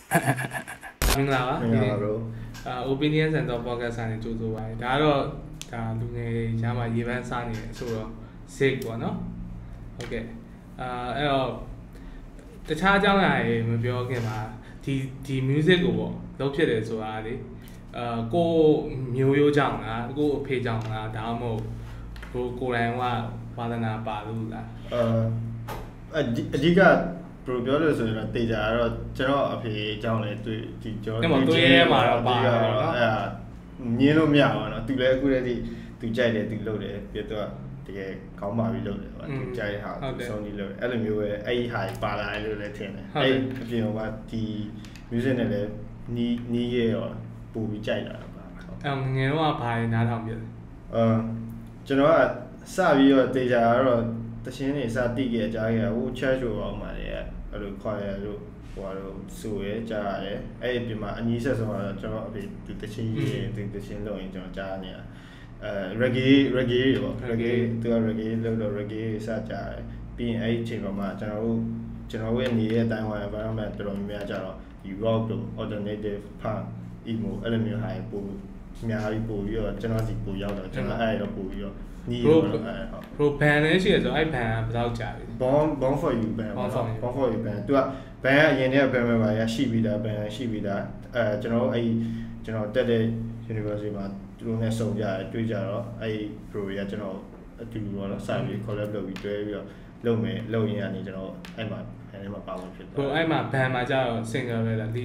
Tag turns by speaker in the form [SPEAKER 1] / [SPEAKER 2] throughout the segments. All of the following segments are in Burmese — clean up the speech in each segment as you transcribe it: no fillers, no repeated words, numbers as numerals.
[SPEAKER 1] မင်္ဂလာပါဒီနေ့opinions and thought podcast ဆိုင်ကြိုးစိုးပါတယ်ဒါကတော့ဒါလူငယ်ရမ်းမှာရေပန်းစားနေတယ်ဆိုတော့ ZiG ပေါ့နော်ဟုတ်ကဲ့အဲ့တော့တခြားအကြောင်းအရာတွေမပြောခင်မှာဒီ music ကိုပေါ့လုပ်ဖြစ်တယ်ဆိုတာလေကိုမျိုးရိုးကြောင့်လားကိုအဖေကြောင့်လားဒါမှမဟုတ်ကိုယ်တိုင်ကဝါသနာပါလို့လား
[SPEAKER 2] အဓိကဘယ်လိုပြောလို့ဆိုရင်တေချာကတော့ကျွန်တော်အဖေအကြောင်းလည်းတွေ့ဒီကျွန်တော်
[SPEAKER 1] တွေ့ရဲမှာတော့ပါတော့
[SPEAKER 2] အဲ့မြင်လို့မရပါဘူးเนาะသူလည်းအခုတည်းကသူကြိုက်တယ်သူလုပ်တယ်ပြီးတော့တကယ်ကောင်းပါပြီလုပ်တယ်ပေါ့သူကြိုက်တဲ့ဟာသူဆုံးပြီးလုပ်တယ်အဲ့လိုမျိုးပဲအဲ့ဒီဟာပါလာတယ်လို့လည်းထင်တယ်အဲ့အပြင်ကဒီ music နဲ့လည်းနီးရဲရောပို့ပြီးကြိုက်လာတာပါ
[SPEAKER 1] အဲ့ငယ်တော့ဘာနားထောင်ပြလဲ
[SPEAKER 2] ကျွန်တော်ကစပြီးတော့တေချာကတော့တခြင်းတွေစတိခဲ့ကြားခဲ့ဟို church ကိုအောင်ပါလေအဲ့လိုခေါ်ရလို့ဟိုကတော့ဆိုရဲကြားရတယ်အဲ့ဒီပြင်မှာအနည်းဆက်ဆုံးကတော့ကျွန်တော်အဖေသူတခြင်းရေးသူတခြင်းလုပ်ရင်ကျွန်တော်ကြားနေတာreggae ပေါ့ reggae သူက reggae လုပ်တော့ reggae စကြားတယ်ပြီးရင်အဲ့ဒီအချိန်မှာကျွန်တော်ရဲ့နေတဲ့အတိုင်းဝိုင်း environment တော်တော်များများကြတော့ဒီ rock တို့ alternative punk emo အဲ့လိုမျိုးဟာပို့အများကြီးပို့ပြီးတော့ကျွန်တော်စီပို့ရောက်တော့ကျွန်တော်အဲ့တော့ပို့ပြီးတော့နီးတော့အဲ့
[SPEAKER 1] ဟုတ် band လည်းရှိရဆိုအဲ့ band ကဘယ်တော့ကြာပြီ
[SPEAKER 2] Born for you band Born for you band သူက band ကအရင်တည်းက band member ရရှိပြီးသား band ရှိပြီးသားကျွန်တော်တက်တဲ့ university မှာသူတို့နဲ့စုံကြတယ်တွေ့ကြတော့အဲ့ pro ရကျွန်တော်အတူတူတော့စာပြီး collab လုပ်ပြီးတွဲပြီးတော့လုပ်ရင်ကနေကျွန်တော်အဲ့မှာအဲ့ဒီမှာပါဝင်ဖြစ်တယ်
[SPEAKER 1] ဟိုအဲ့မှာ band မှာကျတော့ singer ပဲလားဒီ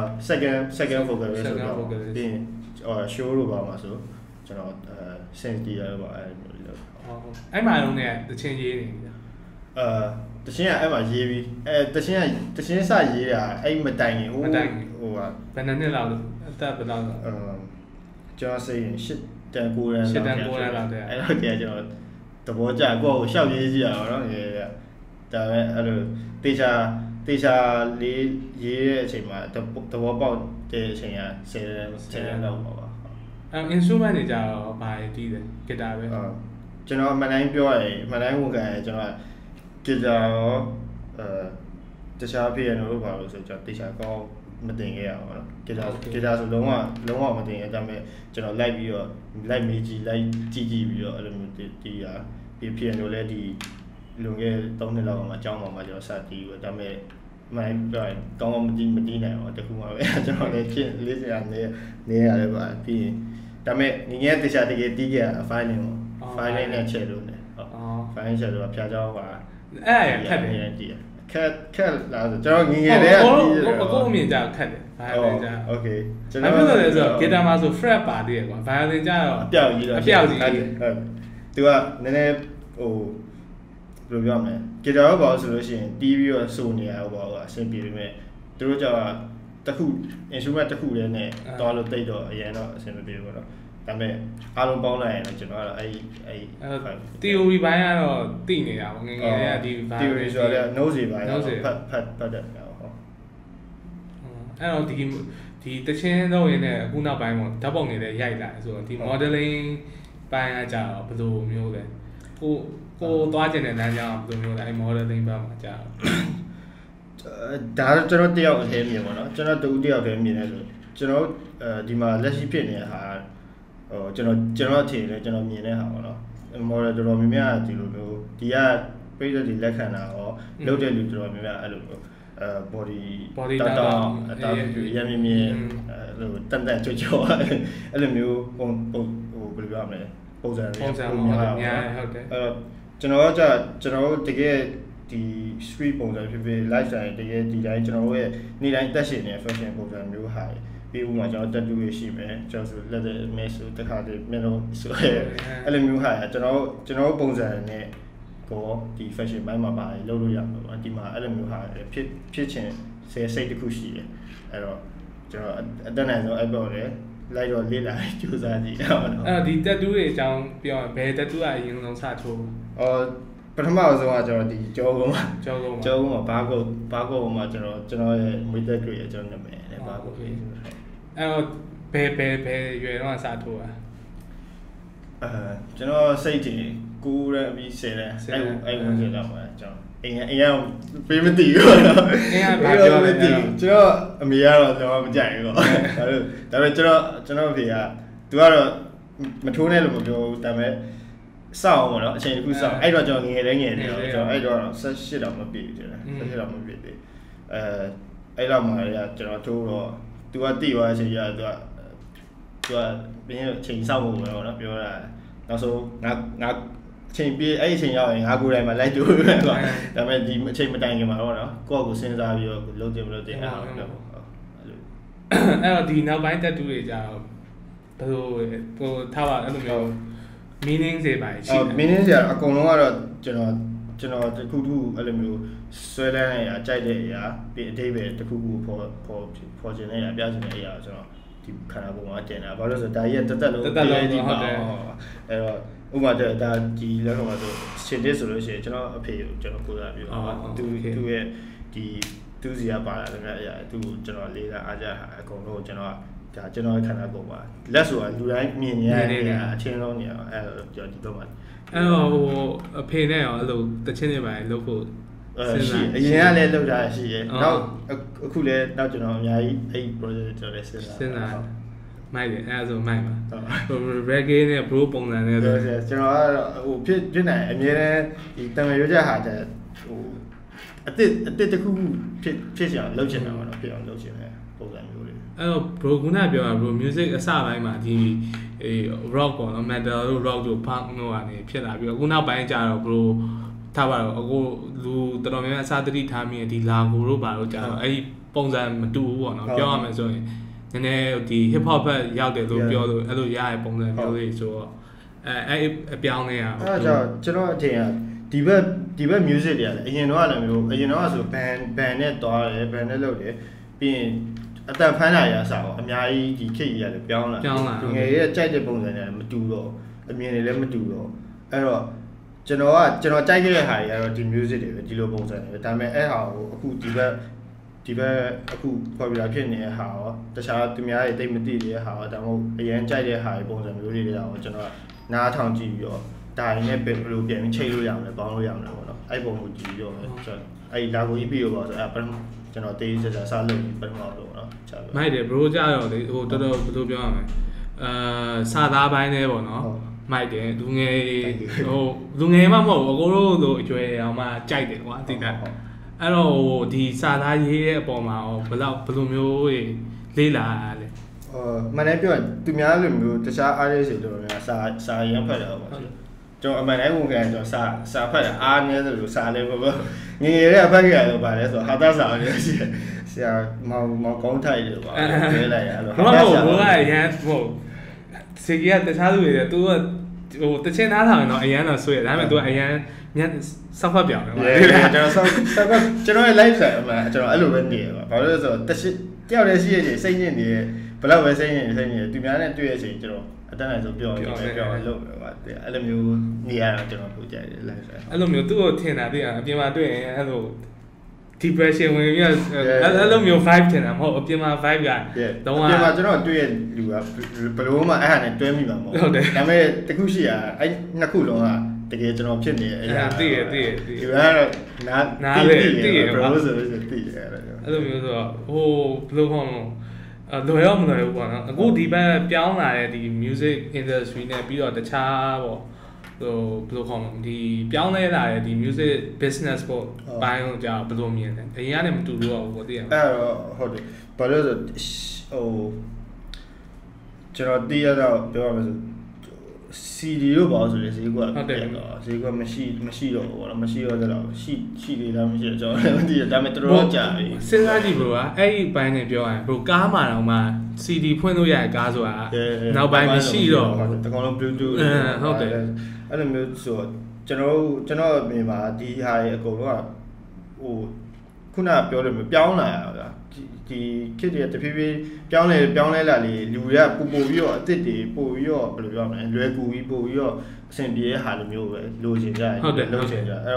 [SPEAKER 2] second vocal ပဲဆိုတော့ပြီးရင်show လို့ပါမှာဆိုကျွန်တော်sense တီးရတော့အဲ့လိုလုပ်
[SPEAKER 1] အဲ့မှာလုံးနဲ့တချင်းရေးနေပြီ
[SPEAKER 2] တချင်းကအဲ့မှာရေးပြီးတချင်းစရေးတာအဲ့မတိုင်ရင်ဟိုက
[SPEAKER 1] ဘယ်နှစ်လောက်အသက်ဘယ်လောက်
[SPEAKER 2] ကျွန်တော်စိတ်ရင်8တန်9တန်း
[SPEAKER 1] လောက်တဲ့
[SPEAKER 2] အဲ့တော့ကျွန်တော်သဘောကျကိုယ့်ကိုရှောက်ရေးကြည့်ရအောင်နော်ဒါပဲအဲ့လိုတေချာလေးရေးတဲ့အချိန်မှာသဘောပေါက်တဲ့အချိန်က10တန်းလောက်ပါ
[SPEAKER 1] instrument တွေကြတော့ဘာတွေတီးတယ်ဂီတာပဲ
[SPEAKER 2] ကျွန်တော်မနိုင်ပြောရရင်မနိုင်ဝန်ခံရကျွန်တော်ဂီတာရောတခြား piano လို့ပါလို့ဆိုကျွန်တော်တေချာကောင်းမတင်ခဲ့ရအောင်နော်ဂီတာဆိုလုံးဝမတင်ရဒါပေမဲ့ကျွန်တော်လိုက်ပြီးတော့လိုက်မေးကြည့်လိုက်ကြည့်ပြီးတော့အဲ့လိုမျိုးတီးရပြီး piano လည်းဒီလွန်ခဲ့3နှစ်လောက်မှာအကြောင်းမှာကျွန်တော်စတီးပြီးဒါပေမဲ့မနိုင်ပြောရင်ကောင်းမတီးနိုင်အောင်တခုမှပဲကျွန်တော်လည်းချင်းလေးစရာနေရတယ်ပါပြီးရင်ဒါပေမဲ့ညီငယ်တေချာတကယ်တီးခဲ့ရ file နဲ့ချက်လို့ねfile ချက်လို့ဖျားကြောင်းပါ
[SPEAKER 1] အဲ့ရခက်တယ်
[SPEAKER 2] ခက်လာဆိုကျွန်တော်ငငယ်လေးကတီးတယ်
[SPEAKER 1] ကိုအမြင်ကြခက်တယ် violin ကြ
[SPEAKER 2] okay
[SPEAKER 1] ကျွန်တော်ပြောတယ်ဆိုတော့ guitar မှာဆို fret ပါသေးတယ်ကွာ violin ကြတော့
[SPEAKER 2] အပြောက်ကြီးသူကနည်းနည်းဟိုဘယ်လိုပြောမလဲ guitar တော့ပါဆိုလို့ရှိရင်တီးပြီးတော့ဆိုနေရတော့ပါအဆင်ပြေပေမဲ့သူတို့ကြောင့်တခု instrument တခုလေးနဲ့တော်လို့တိတ်တော့အရင်တော့အဆင်မပြေဘူးပေါ့နော်ဒါပေမဲ့အားလုံးပေါင်းလိုက်ရင်တော့ကျွန်တော်ကတော့အဲ့
[SPEAKER 1] theory ဘိုင်းကတော့သိနေတာပေါ့ငယ်လေးကဒီ
[SPEAKER 2] theory ဆိုတော့ notes တွေပိုင်းဖတ်တယ်ဟော
[SPEAKER 1] အဲ့တော့ဒီတချင်းတော့ရင်လည်းအခုနောက်ပိုင်းပေါ့ဓာတ်ပုံတွေလည်းရိုက်လာဆိုတော့ဒီ modeling ပိုင်းကကြာတော့ဘယ်လိုမျိုးလဲကိုသွားကျင်တဲ့လမ်းကြောင်းဘယ်လိုမျိုးလဲအဲ့ modeling ဘက်မှာကြာ
[SPEAKER 2] ဒါတော့ကျွန်တော်တယောက်အသေးမြင်ပါတော့ကျွန်တော်တူတယောက်တည်းမြင်နေဆိုကျွန်တော်ဒီမှာလက်ရှိဖြစ်နေတဲ့ဟာဟိုကျွန်တော်အထင်လဲကျွန်တော်မြင်တဲ့ဟာပေါ့နော် model တော်တော်များများဒီလိုမျိုးဒီကပြည့်တဲ့ဒီလက်ခံတာရောလုပ်တဲ့လူတော်တော်များများအဲ့လိုမျိုးbody တောင်းအတားရမြင်အဲ့လိုတန်တန်ကြွကြွအဲ့လိုမျိုးပုံဟိုဘယ်လိုပြောမလဲပုံစံ
[SPEAKER 1] များဟုတ်တယ်
[SPEAKER 2] အဲ့တော့ကျွန်တော်တကယ်ဒီ street ပုံစံဖြစ်ဖြစ် lifestyle တကယ်ဒီတိုင်းကျွန်တော်တို့ရဲ့နေ့တိုင်းတက်ရှင်နေတဲ့ fashion ပုံစံမျိုးဟာပြီးဥမှာကျွန်တော် tattoo ရရှိမယ်ကျွန်တော်ဆိုလက်တဲ့ mesh ဆိုတခါတည်းမျက်လုံးဆိုအဲ့လိုမျိုးဟာကျွန်တော်ပုံစံနဲ့ကိုဒီ fashion ဘိုင်းမှာပါတယ်လုပ်လို့ရမှာပါဒီမှာအဲ့လိုမျိုးဟာဖြစ်ချင်စိတ်တစ်ခုရှိတယ်အဲ့တော့ကျွန်တော်အတက်နိုင်ဆုံးအဲ့ပေါ်လေလိုက်တော့လေးလာကြိုးစားကြည့်တော့
[SPEAKER 1] အဲ့ဒီ tattoo တွေအကြောင်းပြောရင်ဘယ် tattoo အရင်ဆုံးစထိုး
[SPEAKER 2] ပထမဆုံးကကျွန်တော်ဒီကြောကုန်းမှာဘာကုန်းမှာကျွန်တော်ရဲ့မွေးသက်တွေကျွန်တော်နာမည်နဲ့ဘာကုန်းလေး
[SPEAKER 1] အဲ့တော့ဘယ်ရွယ်တော့စထိုးอ่ะ
[SPEAKER 2] ကျွန်တော်စိတ်ကြီး9ရက်ပြီး10ရက်အဲ့ဝင်ကြတော့မှာကျွန်တော်ပေးမသိဘူးဘာပြောလဲကျွန်တော်အမေကတော့တော့မကြိုက်ဘူးဒါပေမဲ့ကျွန်တော်ဖေကသူကတော့မထိုးနဲ့လို့မပြောဘူးဒါပေမဲ့စောင့်အောင်ပေါ့နော်အချိန်တစ်ခုစောင့်အဲ့တော့ကျွန်တော်ငယ်တယ်ကျွန်တော်အဲ့တော့18တောင်မပြည့်ဘူး18တောင်မပြည့်သေးအဲ့တော့မှကျွန်တော်ထိုးတော့သူကတိသွားတဲ့အချိန်ကျသူကဘင်းအချိန်စောင့်ဖို့ပဲပေါ့နော်ပြောတာနောက်ဆုံးငါအချိန်ပြေးအဲ့အချိန်ရောက်ရင်ငါကိုယ်တိုင်မှလိုက်ကြိုးပဲကွာဒါပေမဲ့ဒီအချိန်မတိုင်ခင်မှာတော့နော်ကိုယ့်ကိုစဉ်းစားပြီးတော့လုပ်တယ်မလုပ်တယ်အဲ့တော့
[SPEAKER 1] ဒီနောက်ပိုင်းတက်တူတွေကြတော့ဘယ်လိုဟိုထားပါအဲ့လိုမျိုး meaning တွေပါရှိတယ်
[SPEAKER 2] meaning တွေအကုန်လုံးကတော့ကျွန်တော်တခုခုအဲ့လိုမျိုးဆွဲလန်းနေရကြိုက်တဲ့အရာပြီးအသေးပဲတခုခုပေါ်ခြင်းနဲ့ပြခြင်းတဲ့အရာကျွန်တော်ဒီခန္ဓာကိုယ်မှာတင်တာဘာလို့ဆိုဒါကြီးကတက်လုံးဒီမှာအဲ့တော့ဥပမာဒါဒီလက်ကောင်မှာဆိုရှင်တစ်ဆိုလို့ရှိရင်ကျွန်တော်အဖေကိုကျွန်တော်ကိုယ်စားပြီးသူရဲ့ဒီသူစီကပါလာတဲ့အရာသူကျွန်တော်လေးတာအားကြအကုန်လုံးကျွန်တော်ဒါကျွန်တော်ခန္ဓာကိုယ်ပါလက်ဆိုတာလူတိုင်းမြင်နေရတဲ့အချင်းလုံးနေရအဲ့တော့ကျွန်တော်ဒီဘက်မှာ
[SPEAKER 1] အဲ့တော့ဟိုအဖေနဲ့ရောအဲ့လိုတချင်းတွေပါလို့ဖို့
[SPEAKER 2] ရှိအရင်ကလည်းလုပ်တာရှိရဲ့နောက်အခုလည်းနောက်ကျွန်တော်အများကြီးအဲ့ project ကျွန်တော်လည်းစဉ်းစား
[SPEAKER 1] မိုက်တယ်အဲ့ဒါဆိုမိုက်ပါဟို reggae နဲ့ bro ပုံစံနဲ့
[SPEAKER 2] ဆိုကျွန်တော်ကတော့ဟိုဖြစ်နိုင်အများနဲ့ဒီတမန်ရိုးချက်ဟာတဲ့ဟိုအတစ်တစ်ခုဖြစ်ချင်အောင်လုပ်ချင်တာပေါ့နော်ဖြစ်အောင်လုပ်ချင်တယ်ပုံစံမျိုးလေး
[SPEAKER 1] အဲ့တော့ bro ခုနပြောတာ bro music အစပိုင်းမှာဒီrock ပေါ့နော် metal တို့ rock တို့ punk တို့ကနေဖြစ်လာပြီးတော့ခုနောက်ပိုင်းကျတော့ bro ထားပါတော့အခုလူတော်တော်များများအစားတတိထားမိဒီလာကိုတို့ပါတော့ကျတော့အဲ့ဒီပုံစံမတူဘူးပေါ့နော်ပြောရမယ်ဆိုရင်နည်းနည်းဒီ hip hop ဘက်ရောက်တယ်လို့ပြောလို့အဲ့လိုရတဲ့ပုံစံမျိုးလေးဆိုတော့အဲ့အပြောင်းလဲရအောင်
[SPEAKER 2] အဲ့တော့ကျွန်တော်အထင်ကဒီဘက် music တွေကလည်းအရင်တော့လည်းမျိုးအရင်တော့ဆို band နဲ့တွားတယ် band နဲ့လုပ်တယ်ပြီးရင်အတန်ဖမ်းတာရစားတော့အများကြီးဒီခေတ်ကြီးရတယ်ပြောင်းလာလူငယ်ရဲ့ကြိုက်တဲ့ပုံစံနဲ့မတူတော့အမြင်တွေလည်းမတူတော့အဲ့တော့ကျွန်တော်ကြိုက်ခဲ့တဲ့ဟာတွေကတော့ဒီ music တွေပဲဒီလိုပုံစံတွေဒါပေမဲ့အဲ့ဟာကိုအခုဒီဘက်အခု popular ဖြစ်နေတဲ့ဟာရောတခြားသူများတွေတိတ်မသိတဲ့ဟာရောဒါမှမဟုတ်အရင်ကြိုက်တဲ့ဟာတွေပုံစံမျိုးတွေတော့ကျွန်တော်နားထောင်ကြည့်ပြီးတော့ဒါရင်းနဲ့ဘယ်လိုပြန်ချိန်လို့ရမလဲပေါင်းလို့ရမလဲပေါ့နော်အဲ့ပုံကိုကြည့်ပြီးတော့ကျွန်တော်အဲ့လာကို EP ကိုပေါ့ဆိုအဲ့ကျွန်တော်တေးစစလုပ်ပြီးပထမလို့ပေါ့နော်
[SPEAKER 1] မိုက်တယ် bro ကြတော့လေဟိုတော်တော်ဘယ်လိုပြောရမလဲစာသားပိုင်းလေးပေါ့နော်မိုက်တယ်လူငယ်ဟိုလူငယ်မှမဟုတ်ဘူးအကိုတို့လိုအကျွဲအောင်မှကြိုက်တယ်ကွာသိတာအဲ့တော့ဟိုဒီစာသားရေးတဲ့အပေါ်မှာဘယ်လိုမျိုးလေးလာလဲ
[SPEAKER 2] မနေ့ပြောသူများလိုမျိုးတခြား artist တွေတော်တော်များစာရမ်းဖတ်တယ်ပေါ့ကျွန်တော်အမှန်တိုင်းဝင်ကန်ကျွန်တော်စာဖတ်တာအားနည်းတယ်လို့စာလေးပေါ့ငငယ်လေးအဖတ်ကြရတယ်ပါလဲဆိုဟာတာစာလေးရှိတယ်ဆရာမောင်ကောင်းထိုက်တယ်ပေါ့ပြောလိုက်ရလို့
[SPEAKER 1] ဟာတာစာဘိုးကရန်ဟိုစီကတခြားသူတွေသူကဟိုတချင်းသားထောင်တော့အရန်တော့ဆွေးတယ်ဒါပေမဲ့သူကအရန်ညစောက်ဖတ်ပြောင်းတယ်
[SPEAKER 2] ပေါ့ကျွန်တော်စောက်ဖတ်ကျွန်တော်ရဲ့ live ဆိုင်အမှန်ကျွန်တော်အဲ့လိုပဲနေပါဘာလို့လဲဆိုတော့တယောက်တည်းရှိရနေစိတ်ညစ်နေဘယ်တော့ပဲစိတ်ညစ်နေသူများနဲ့တွေ့ရချိန်ကျွန်တော်အတန်းနိုင်ဆိုပြောလို့ပဲပြောလို့ပဲပါအဲ့လိုမျိုးနေရတော့ကျွန်တော်ပူကြိုက်တယ် live ဆိုင်
[SPEAKER 1] အဲ့လိုမျိုးသူ့ကိုထင်တာသိရအပြင်မှာတွေ့ရင်အဲ့လို depression ဝင်ပြီးအဲ့လိုမျိုး vibe ထင်တာမဟုတ်အပြင်မှာ vibe က
[SPEAKER 2] တော့အပြင်မှာကျွန်တော်တွေ့ရလူကဘယ်လိုမှအဲ့ဟာနဲ့တွဲမိမှာမဟုတ်ဒါပေမဲ့တခုရှိရအဲ့နှစ်ခုလုံးကတကယ်ကျွန်တော်ဖြစ်နေတဲ့အရာ
[SPEAKER 1] သိရ
[SPEAKER 2] ဒီကတော့နားလေသိရဘယ်လိုဆိုသိရ
[SPEAKER 1] အဲ့လိုမျိုးဆိုတော့ဟိုဘယ်လိုခေါ်မလဲလွယ်ရောမလွယ်ဘူးပေါ့နော်အခုဒီဘက်ပြောင်းလာတဲ့ဒီ music industry နဲ့ပြီးတော့တခြားပေါ့ဟိုဘယ်လိုခေါ်မလဲဒီပြောင်းလဲလာတဲ့ဒီ music business ပေါ့ဘိုင်းတော့ကြာဘယ်လိုမြင်လဲအရင်ကလည်းမတူဘူးပေါ့သိရမ
[SPEAKER 2] ယ်အဲ့တော့ဟုတ်တယ်ဘာလို့ဆိုဟိုကျွန်တော်သိရတော့ပြောရမယ်ဆိုCD လို့ပါဆိုရင်ဈေးကွက်
[SPEAKER 1] ဟုတ်တယ်
[SPEAKER 2] ဈေးကွက်မရှိတော့ဘူးပေါ့နော်မရှိတော့တော့ရှိသေးလားမရှိတော့ကျွန်တော်လည်းမသိရဒါပေမဲ့တော်တော်ကြာပြီ
[SPEAKER 1] စဉ်းစားကြည့် bro ကအဲ့ဒီဘိုင်းနဲ့ပြောရရင် bro ကားမှာတော့မှ CD ဖွင့်လို့ရတဲ့ကားဆိုတာနောက်ပိုင်းမရှိတော့
[SPEAKER 2] တကောင်လုံး Bluetooth
[SPEAKER 1] ဟုတ်တယ်
[SPEAKER 2] အဲ့လိုမျိုးဆိုကျွန်တော်မြင်ပါဒီဟာရဲ့အကုန်လုံးကဟိုခုနပြောလို့ပြောင်းလာတာဗျာဒီခစ်တွေတဖြည်းဖြည်းပြောင်းလဲလာလေလူတွေကပို့ပြီးတော့အစ်စ်တွေပို့ပြီးတော့ဘယ်လိုပြောမလဲလွယ်ကူပြီးပို့ပြီးတော့အဆင်ပြေတဲ့ဟာလိုမျိုးပဲလိုချင်ကြတယ်
[SPEAKER 1] လုပ်
[SPEAKER 2] ချင်ကြအဲ့တော့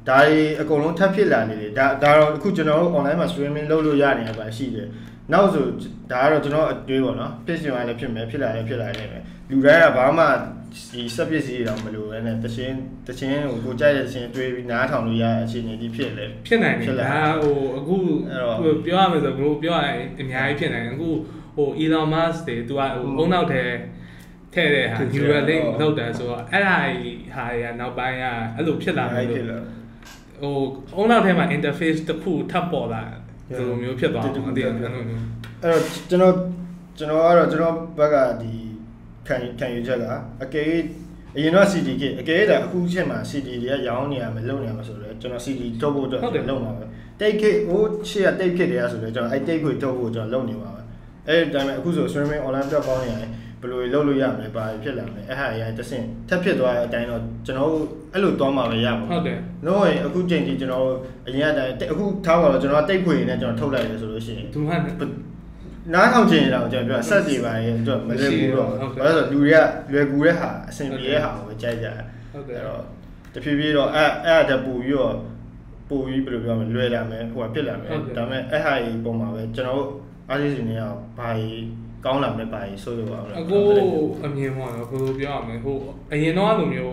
[SPEAKER 2] ဒါအကုန်လုံးထပ်ဖြစ်လာနေတယ်ဒါတော့အခုကျွန်တော်တို့ online မှာ streaming လုပ်လို့ရနေပါရှိတယ်နောက်ဆိုဒါကတော့ကျွန်တော်အတွေးပေါ့နော်ဖြစ်ရှင်လည်းဖြစ်မယ်ဖြစ်လာလည်းဖြစ်လာနိုင်မယ်လူတိုင်းကဘာမှဒီစက်ပစ္စည်းတွေတော့မလိုပဲနဲ့တချင်းကိုကြိုက်တဲ့တချင်းတွေးပြီးနားထောင်လို့ရအခြေအနေကြီးဖြစ်
[SPEAKER 1] နိုင်တယ်ဒါအခုပြောရမယ်ဆိုဘယ်လိုပြောရလဲအများကြီးဖြစ်နိုင်တယ်အခုElon Musk တွေသူကအုံနောက်ထဲထည့်တဲ့ဟာ neural link လောက်တယ်ဆိုတော့အဲ့ဒါဟာတွေကနောက်ပိုင်းကအဲ့လိုဖြစ်လာတယ်လို့အုံနောက်ထဲမှာ interface တစ်ခုထပ်ပေါ်လာဒီလိုမျိုးဖြစ်သွားတယ်အတိအကျအဲ့လိုမျိုး
[SPEAKER 2] အဲ့တော့ကျွန်တော်ကတော့ကျွန်တော်ဘက်ကဒီခံယူချက်ကအကယ်အရင်တော့ CD ကအကယ်ဒါအခုချက်မှာ CD တွေကရောင်းနေရမယ်လုပ်နေရမယ်ဆိုတော့ကျွန်တော် CD ထုတ်ဖို့အတွက်လုပ်မှာပဲတိတ်ခေဟိုရှေ့ကတိတ်ဖြစ်တယ်ဆိုတော့ကျွန်တော်အဲ့တိတ်ခွေထုတ်ဖို့ကျွန်တော်လုပ်နေပါပဲအဲ့ဒီတိုင်းမှာအခုဆို streaming online platform တွေရတယ်ဘယ်လိုလုပ်လို့ရမလဲဘာဖြစ်လာမလဲအဲ့ဟာအရင်တစ်ဆင့်ထပ်ဖြစ်သွားတဲ့အတိုင်းတော့ကျွန်တော်အဲ့လိုသွားမှာပဲရပါဘူး
[SPEAKER 1] ဟုတ်တယ်
[SPEAKER 2] လို့ရင်အခုချိန်ကြီးကျွန်တော်အရင်အတိုင်းအခုထားပါတော့ကျွန်တော်တိတ်ခွေနဲ့ကျွန်တော်ထုတ်လိုက်တယ်ဆိုလို့ရှိရင်
[SPEAKER 1] သူက
[SPEAKER 2] နားထောင်ချင်တာကိုကျွန်တော်ပြောဆက်စီပါရင်တော့မလွယ်ဘူးတော့ဘာလို့လဲဆိုလူတွေကလွယ်ကူတဲ့ဟာအဆင်ပြေတဲ့ဟာကိုပဲကြိုက်ကြတယ်
[SPEAKER 1] ဟုတ်တယ်အဲ့
[SPEAKER 2] တော့တဖြည်းဖြည်းတော့အဲ့ဒါပူပြီးဘယ်လိုပြောမလဲလွယ်လာမယ်ဟိုကဖြစ်လာမယ်ဒါပေမဲ့အဲ့ဟာကြီးပုံမှာပဲကျွန်တော်အားကြီးစီနေအောင်ဘာကြီးကောင်းလာမယ်ပါကြီးဆိုလို့ပါ
[SPEAKER 1] အခုအမြင်ပေါ့နော်ဘယ်လိုပြောရမလဲအရင်တော့အဲ့လိုမျိုး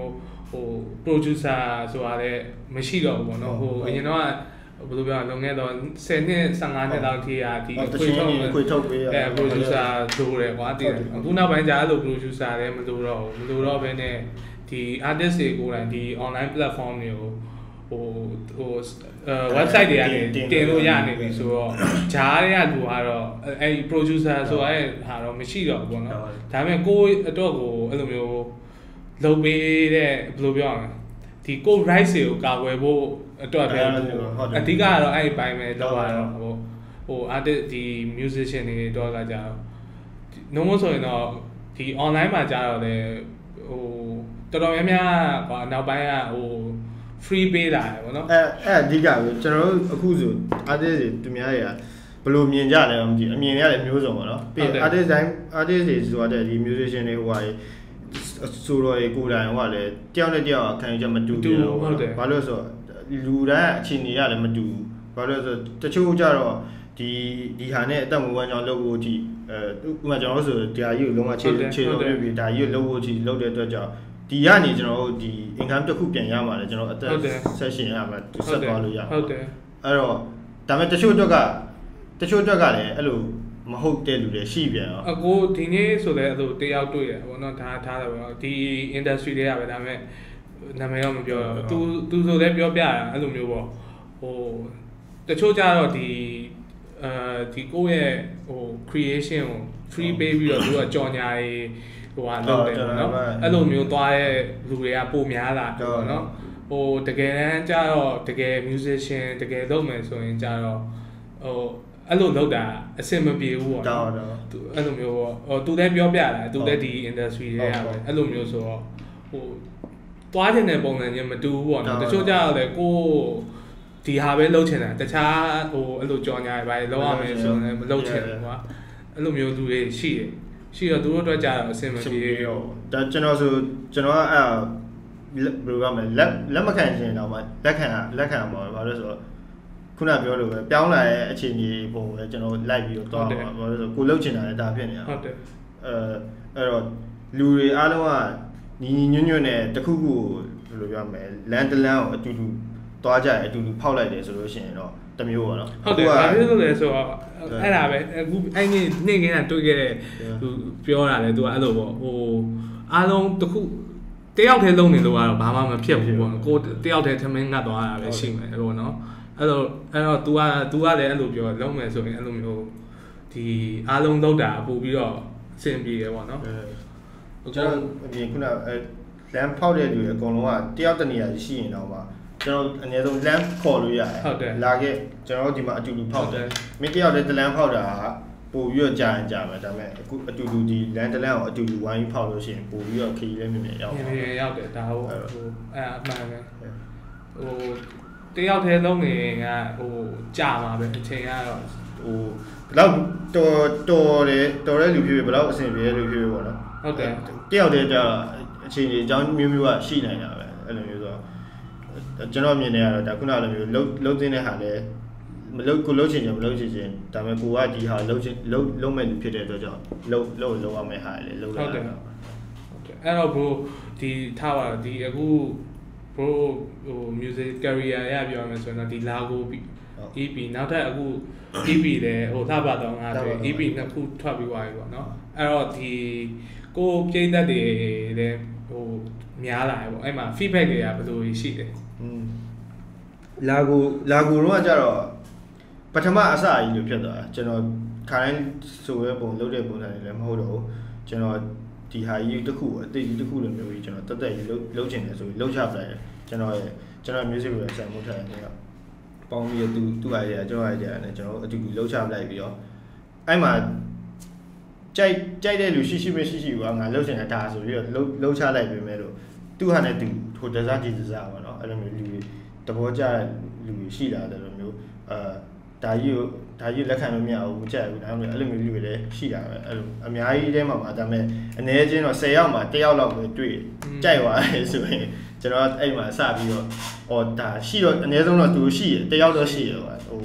[SPEAKER 1] producer ဆိုတာလည်းမရှိတော့ဘူးပေါ့နော်အရင်တော့ဘယ်လိုပြောလုံခဲ့တော့10နှစ်15နှစ်လောက်ထိဒီ
[SPEAKER 2] ခွေထုတ်ပေးရ
[SPEAKER 1] producer လိုတယ်ကွာတည်တယ်အခုနောက်ပိုင်းကျအဲ့လို producer လည်းမလိုတော့ဘဲနဲ့ဒီ artist တွေကိုယ်တိုင်ဒီ online platform တွေကိုwebsite တွေကနေတင်လို့ရနေပြီဆိုတော့ဂျားတွေကသူကတော့အဲ့ producer ဆိုတဲ့ဟာတော့မရှိတော့ဘူးပေါ့နော်ဒါပေမဲ့ကိုယ့်အတွက်ကိုအဲ့လိုမျိုးလုပ်ပေးတဲ့ဘယ်လိုပြောရမလဲဒီကို rights တွေကိုကာကွယ်ဖို့အတွက်ပဲအဓိကကတော့အဲ့ဒီပိုင်းပဲတော့artist ဒီ musician တွေတော့ကကြာတော့ဆိုရင်တော့ဒီ online မှာကြာတော့လေတော်တော်များများကွာနောက်ပိုင်းကfree ပေးလာတယ်ဗောနော်
[SPEAKER 2] အဲ့အဓိကပဲကျွန်တော်တို့အခုဆို artist တွေသူများတွေကဘယ်လိုမြင်ကြလဲမသိအမြင်ရတယ်မျိုးစုံပေါ့နော်ပြီး artist တွေဆိုတဲ့ဒီ musician တွေဟိုဟာဆိုတော့ကိုယ်တိုင်ဟိုကလည်းတယောက်နဲ့တယောက်ခံယူချက်မတူဘူးဘာလို့ဆိုလူတိုင်းအခြေအနေရလည်းမတူဘူးဘာလို့ဆိုတချို့ကြတော့ဒီဟာနဲ့အသက်မွေးဝမ်းကြောင်းလုပ်ဖို့အထိဥပမာကျွန်တော်တို့ဆိုဒါကြီးကိုလုံးဝခြေလုံးပြပြီးဒါကြီးကိုလုပ်ဖို့အထိလုပ်တဲ့အတွက်ကြောင့်ဒီကနေကျွန်တော်တို့ဒီ income တစ်ခုပြန်ရမှာလေကျွန်တော်အသက် session ရမှာသူဆက်သွားလို့ရ
[SPEAKER 1] ဟုတ်တယ်
[SPEAKER 2] အဲ့တော့ဒါပေမဲ့တချို့အတွက်ကလည်းအဲ့လိုမဟုတ်တဲ့လူတွေရှိပြန်အောင်
[SPEAKER 1] အခုဒီနေ့ဆိုလည်းအဲ့လိုတယောက်တွေ့ရပေါ့နော်ထားတယ်ပေါ့ဒီ industry တွေကပဲဒါပေမဲ့နာမည်တော့မပြောတော့သူဆိုလည်းပြောပြတာအဲ့လိုမျိုးပေါ့တချို့ကြတော့ဒီကိုယ့်ရဲ့creation ကို free ပေးပြီးတော့သူကကြော်ညာရေးဟာလုပ်တယ်ပေါ့နော်အဲ့လိုမျိုးသွားတဲ့လူတွေကပိုများလာတယ်ပေါ့နော်တကယ်တမ်းကျတော့တကယ် musician တကယ်လုပ်မယ်ဆိုရင်ကျတော့အဲ့လိုလုပ်တာအဆင်မပြေဘူးပေါ့နော်အဲ့လိုမျိုးပေါ့သူလည်းပြောပြတာသူလည်းဒီ industry တွေကပဲအဲ့လိုမျိုးဆိုတော့သွားတဲ့ပုံစံချင်းမတူဘူးပေါ့နော်တချို့ကြတော့လေကိုဒီဟာပဲလုပ်ချင်တာတခြားအဲ့လိုကြော်ညာပဲလုပ်ရမယ်ဆိုရင်မလုပ်ချင်ဘူးကွာအဲ့လိုမျိုးလူတွေရှိတော့သူတို့အတွက်ကြတော့အဆင်မပြေ
[SPEAKER 2] ဘူးဒါကျွန်တော်ကအဲ့ဘယ်လိုကမလဲလက်မခံချင်တော့မှလက်ခံမှာဘာလို့ဆိုတော့ခုနပြောလို့ပဲပြောင်းလာတဲ့အခြေအနေပုံပဲကျွန်တော်လိုက်ပြီးတော့ဘာလို့ဆိုကိုလှုပ်ချင်တာလည်းဒါဖြစ်နေတာ
[SPEAKER 1] ဟုတ်တယ်
[SPEAKER 2] အဲ့တော့လူတွေအားလုံးကညီညွတ်နဲ့တခုခုဘယ်လိုပြောမလဲလမ်းတလမ်းကိုအတူတူသွားကြအတူတူဖောက်လိုက်တယ်ဆိုလို့ရှိရင်တော့တမျိုးပေါ့နော်
[SPEAKER 1] ဟုတ်တယ်ဘာဖြစ်လို့လဲဆိုတော့အဲ့ဒါပဲအခုအဲ့နေ့ကတွေ့ခဲ့တဲ့သူပြောတာလေသူကအဲ့လိုပေါ့အားလုံးတခုတယောက်တည်းလုံးနေလို့ကတော့ဘာမှမဖြစ်ဘူးပေါ့ကိုတယောက်တည်းထမင်းငတ်သွားတာပဲရှိမယ်အဲ့လိုနော်အဲ့တော့ तू ကလည်းအဲ့လိုပြောလုံးမယ်ဆိုရင်အဲ့လိုမျိုးဒီအားလုံးလောက်တာပို့ပြီးတော့အဆင်ပြေတယ်ပေါ့နော်
[SPEAKER 2] ကျွန်တော်အပြင်ခုနလမ်းဖောက်တဲ့လူတွေအကုန်လုံးကတယောက်တနေရာရှိရင်တော့ကျွန်တော်အနည်းဆုံးလမ်းခေါ်လို့ရတယ်လာခဲ့ကျွန်တော်ဒီမှာအတူတူဖောက်တယ်မင်းတယောက်တည်းတလမ်းဖောက်တာပို့ပြီးတော့ကြာရင်ကြာမယ်ဒါပေမဲ့အခုအတူတူဒီလမ်းတလမ်းကိုအတူတူဝိုင်းဖောက်လို့ရှိရင်ပို့ပြီးတော့ခရီးလည်းမြင်ရောက်
[SPEAKER 1] တယ်ဒါဟုတ်အဲ့အမှန်ပဲတယောက်တည်းလုံးနေကကြာမှာပဲအချိန်ကတော့
[SPEAKER 2] ဘယ်လောက်တော်တဲ့လူဖြစ်ဖြစ်ဘယ်လောက်အဆင်ပြေတဲ့လူဖြစ်ဖြစ်ပေါ့နော်
[SPEAKER 1] ဟုတ်တယ်
[SPEAKER 2] တယောက်တည်းကြာအချိန်ကြီးအကြောင်းမျိုးကရှိနိုင်တာပဲအဲ့လိုမျိုးဆိုတော့ကျွန်တော်မြင်နေရတော့ဒါခုနလိုမျိုးလုံးသိတဲ့ဟာလဲမလုံးကိုလုံးချင်တယ်မလုံးချင်ချင်းဒါပေမဲ့ကိုကဒီဟာလုံးမဲ့လူဖြစ်တဲ့အတွက်ကြောင့်လုံးရမယ့်ဟာလေလုံးလာတယ်
[SPEAKER 1] အဲ့တော့ bro ဒီထားပါဒီအခု bro ဟို music career ရပြောရမယ်ဆိုရင်တော့ဒီ logo EP နောက်ထပ်အခု EP လဲဟိုလှပတော့ငါဆို EP နှစ်ခုထွက်ပြီးသွားပြီပေါ့နော်အဲ့တော့ဒီကိုပြိတ္တတွေလည်းဟိုများလာတယ်ပေါ့အဲ့မှာ feedback တွေကဘယ်လိုရှိလဲ
[SPEAKER 2] လာကိုတော့ကြတော့ပထမအစအကြီးလို့ဖြစ်သွားတာကျွန်တော်ခါတိုင်းဆိုရဲပုံလုပ်တဲ့ပုံစံတွေလည်းမဟုတ်တော့ဘူးကျွန်တော်ဒီဟာကြီးတစ်ခုအသေးကြီးတစ်ခုလိုမျိုးကြီးကျွန်တော်တက်ကြီးလုပ်ချင်တယ်ဆိုပြီးလုပ်ချပလိုက်တယ်ကျွန်တော် music ကိုဆက်မှုထားတယ်တော့ပေါင်းပြီးသူ့ idea ကျွန်တော် idea နဲ့ကျွန်တော်အတူတူလုပ်ချပလိုက်ပြီးတော့အဲ့မှာကြိုက်တဲ့လူရှိမရှိကွာငါလုပ်ချင်တာဆိုပြီးတော့လုပ်ချလိုက်ပြီမဲ့လို့သူ့ဟာနဲ့သူဟို design ဒီ design ပါနော်အဲ့လိုမျိုးလူတွေတဘောကြတဲ့လူတွေရှိလာတယ်လို့မျိုးဒါကြီးလက်ခံလို့မရဘူးမကြိုက်ဘူးဒါမှမဟုတ်အဲ့လိုမျိုးလူတွေလည်းရှိတာပဲအဲ့လိုအများကြီးထဲမှာဒါပေမဲ့အနည်းချင်းတော့10ယောက်မှာ1ယောက်လောက်ပဲတွေ့ကြိုက်သွားတယ်ဆိုရင်ကျွန်တော်အဲ့မှာစပြီးတော့ဒါရှိတော့အနည်းဆုံးတော့သူရှိတယ်1ယောက်တော့ရှိတယ်ဟို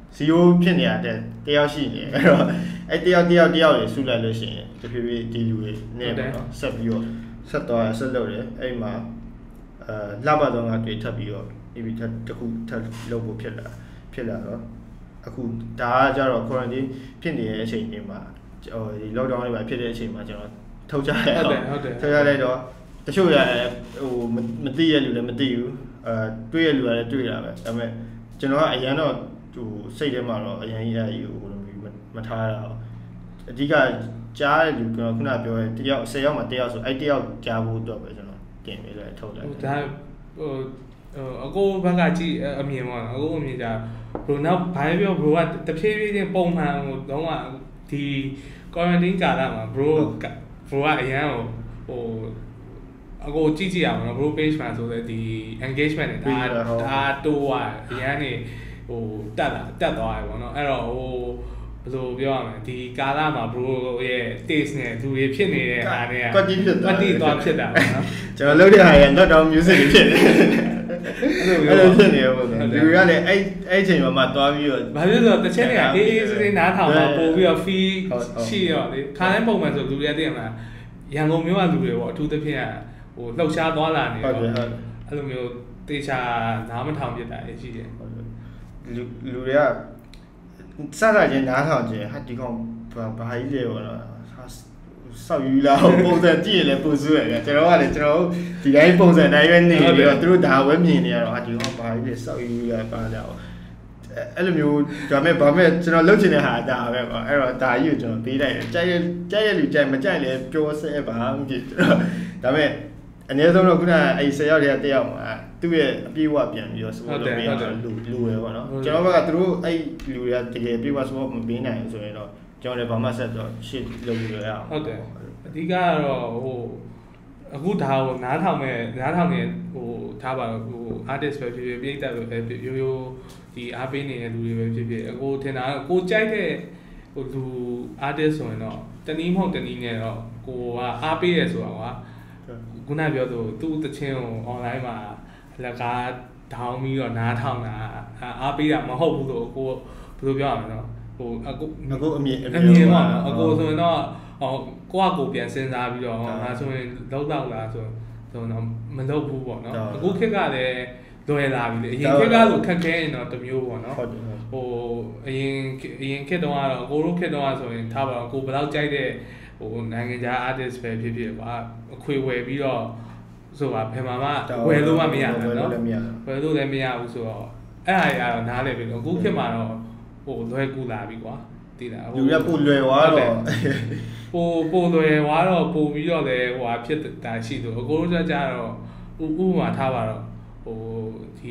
[SPEAKER 2] 0ဖြစ်နေရတဲ့1ယောက်ရှိနေအဲ့တော့အဲ့1ယောက်တွေဆူလိုက်လို့ရှိရင်တဖြည်းဖြည်းဒီလူတွေနဲ့တော့ဆက်ပြီးတော့ဆက်လုပ်တယ်အဲ့မှာလှပတော့ငါတွေ့ထပ်ပြီးတော့ဒီတစ်ခုထပ်လုပ်ဖို့ဖြစ်လာတော့အခုဒါကကြတော့ quarantine ဖြစ်နေတဲ့အချိန်တွေမှာဒီ lockdown တွေပါဖြစ်တဲ့အချိန်မှာကျွန်တော်ထုတ်ကြရတယ်ထုတ်ရလိုက်တော့တချို့ရဟိုမသိရလူလည်းမသိဘူးတွေ့ရလူလည်းတွေ့တာပဲဒါပေမဲ့ကျွန်တော်ကအရန်တော့ဟိုစိတ်ထဲမှာတော့အရန်ကြီးဟိုလိုမျိုးမထားရအောင်အဓိကကြားတဲ့လူကျွန်တော်ခုနပြောတဲ့10ယောက်မှာ1ယောက်ဆိုအဲ့1ယောက်ကြားဖို့အတွက်ပဲကျွန်တော်တင်ပေးလိုက်ထုတ်လိုက်
[SPEAKER 1] ဒါဟိုအကိုဘက်ကကြည့်အမြင်ပေါ့နော်အကိုအမြင်ကြဘရိုနောက်ဘာပြောဘရိုကတဖြည်းဖြည်းချင်းပုံမှန်ဟိုတော့ဒီ quarantine ကာလမှာဘရိုကအရန်ဟိုအကိုကြည့်အောင်နော်ဘရို page မှာဆိုတဲ့ဒီ engagement တွေဒါတိုးသွားအရန်နေဟိုတက်သွားတယ်ပေါ့နော်အဲ့တော့ဟိုဘယ်လိုပြောရမလဲဒီကာလမှာ bro ရဲ့ taste နဲ့သူတွေဖြစ်နေတဲ့အားတွေက
[SPEAKER 2] ကွက်တီ
[SPEAKER 1] သွားဖြစ်တာပေါ့နော်
[SPEAKER 2] ကျွန်တော်လုပ်တဲ့ဟာရတော့တောင် music တွေဖြစ်နေအဲ့လိုဖြစ်နေပေါ့လူတွေကလည်းအဲ့အချိန်မှာသွားပြီးတော့
[SPEAKER 1] ဘာဖြစ်လို့တချက်တွေကအေးစေးနားထောင်မှာပို့ပြီးတော့ fee ရှိရောလေခါတိုင်းပုံမှန်ဆိုလူတွေတည်းမှာရန်ကုန်မြို့ကလူတွေပေါ့အထူးသဖြင့်ဟိုလှုပ်ရှားသွားလာနေတော့အဲ့လိုမျိုးတေချာနားမထောင်ဖြစ်တာရှိတယ်
[SPEAKER 2] လူတွေကစတာချင်းနားထောင်ချင်းဟာဒီကောင်ဘာကြီးလဲပေါ့နော်ဆောက်ယူလာပုံစံကြည့်ရင်လည်းပူဆွဲတယ်ကျွန်တော်ကလည်းကျွန်တော်ဒီတိုင်းပုံစံတိုင်းပဲနေပြီးတော့သူတို့ဒါဝဲမြင်နေရတော့ဟာဒီကောင်ဘာကြီးလဲဆောက်ယူလာပါကြအောင်အဲ့လိုမျိုးဒါမဲ့ဘာမဲ့ကျွန်တော်လုပ်ချင်တဲ့ဟာဒါပဲပေါ့အဲ့တော့ဒါကြီးကိုကျွန်တော်ပေးလိုက်တယ်ကြိုက်ရလူကြိုက်မကြိုက်လည်းပြောဆဲပါမဖြစ်ဒါမဲ့အနည်းဆုံးတော့ခုနအဲ့10ယောက်တည်း1ယောက်မှာသူ့ရဲ့အပြေးဝပြန်ပြီးတော့ support လုပ်ပေးရလူပဲပေါ့နော်ကျွန်တော်ဘက်ကသူတို့အဲ့လူတွေကတကယ်ပြေးဝ support မပေးနိုင်ဆိုရင်တော့ကျွန်တော်လည်းဘာမှဆက်တော့ shit လုပ်လို့ရအောင်
[SPEAKER 1] ဟုတ်တယ်အဓိကကတော့ဟိုအခုဒါကိုနားထောင်နေဟိုထားပါဟို artist ပဲဖြစ်ဖြစ်ပြိတ္တပဲဖြစ်ရိုးဒီအားပေးနေတဲ့လူတွေပဲဖြစ်ဖြစ်အခုထင်တာကိုကြိုက်တဲ့ဟိုလူ artist ဆိုရင်တော့တနည်းမဟုတ်တနည်းနဲ့တော့ကိုကအားပေးရဆိုတာကွာခုနပြောသူ့တချင်းကို online မှာလက်ကားထောင်းပြီးတော့နားထောင်တာအားပေးတာမဟုတ်ဘူးလို့ကိုဘယ်လိုပြောရမလဲနော်ဟို
[SPEAKER 2] အခုအမြင်
[SPEAKER 1] ပေါ့နော်အကိုဆိုရင်တော့ကိုပြန်စဉ်းစားပြီးတော့ငါဆိုရင်လောက်လားဆိုတော့မလုပ်ဘူးပေါ့နော်အခုခေတ်ကလည်းလွယ်လာပြီလေအရင်ခေတ်ကဆိုခက်ခဲရင်တော့တမျိုးပေါ့နော်ဟိုအရင်ခေတ်တုန်းကတော့ကိုတို့ခေတ်တုန်းကဆိုရင်ထားပါတော့ကိုဘယ်လောက်ကြိုက်တဲ့ဟိုနိုင်ငံခြား artist ပဲဖြစ်ဖြစ်ကွာအခွေဝယ်ပြီးတော့ဆိုတာဘယ်မှာမှဝယ်လို့မရဘူးနော်ဝယ်လို့လည်းမရဘူးဆိုတော့အဲ့ဟာကြီးကတော့နားလည်ပြီတော့အခုခေတ်မှာတော့ဟိုလွယ်ကူလာပြီကွာတည်တာ
[SPEAKER 2] လူရပိုလွယ်သွားတော့
[SPEAKER 1] ပိုလွယ်သွားတော့ပိုပြီးတော့လည်းဟိုဟာဖြစ်တာရှိသူအကိုတို့ကြတော့ဥပမာထားပါတော့ဟိုဒီ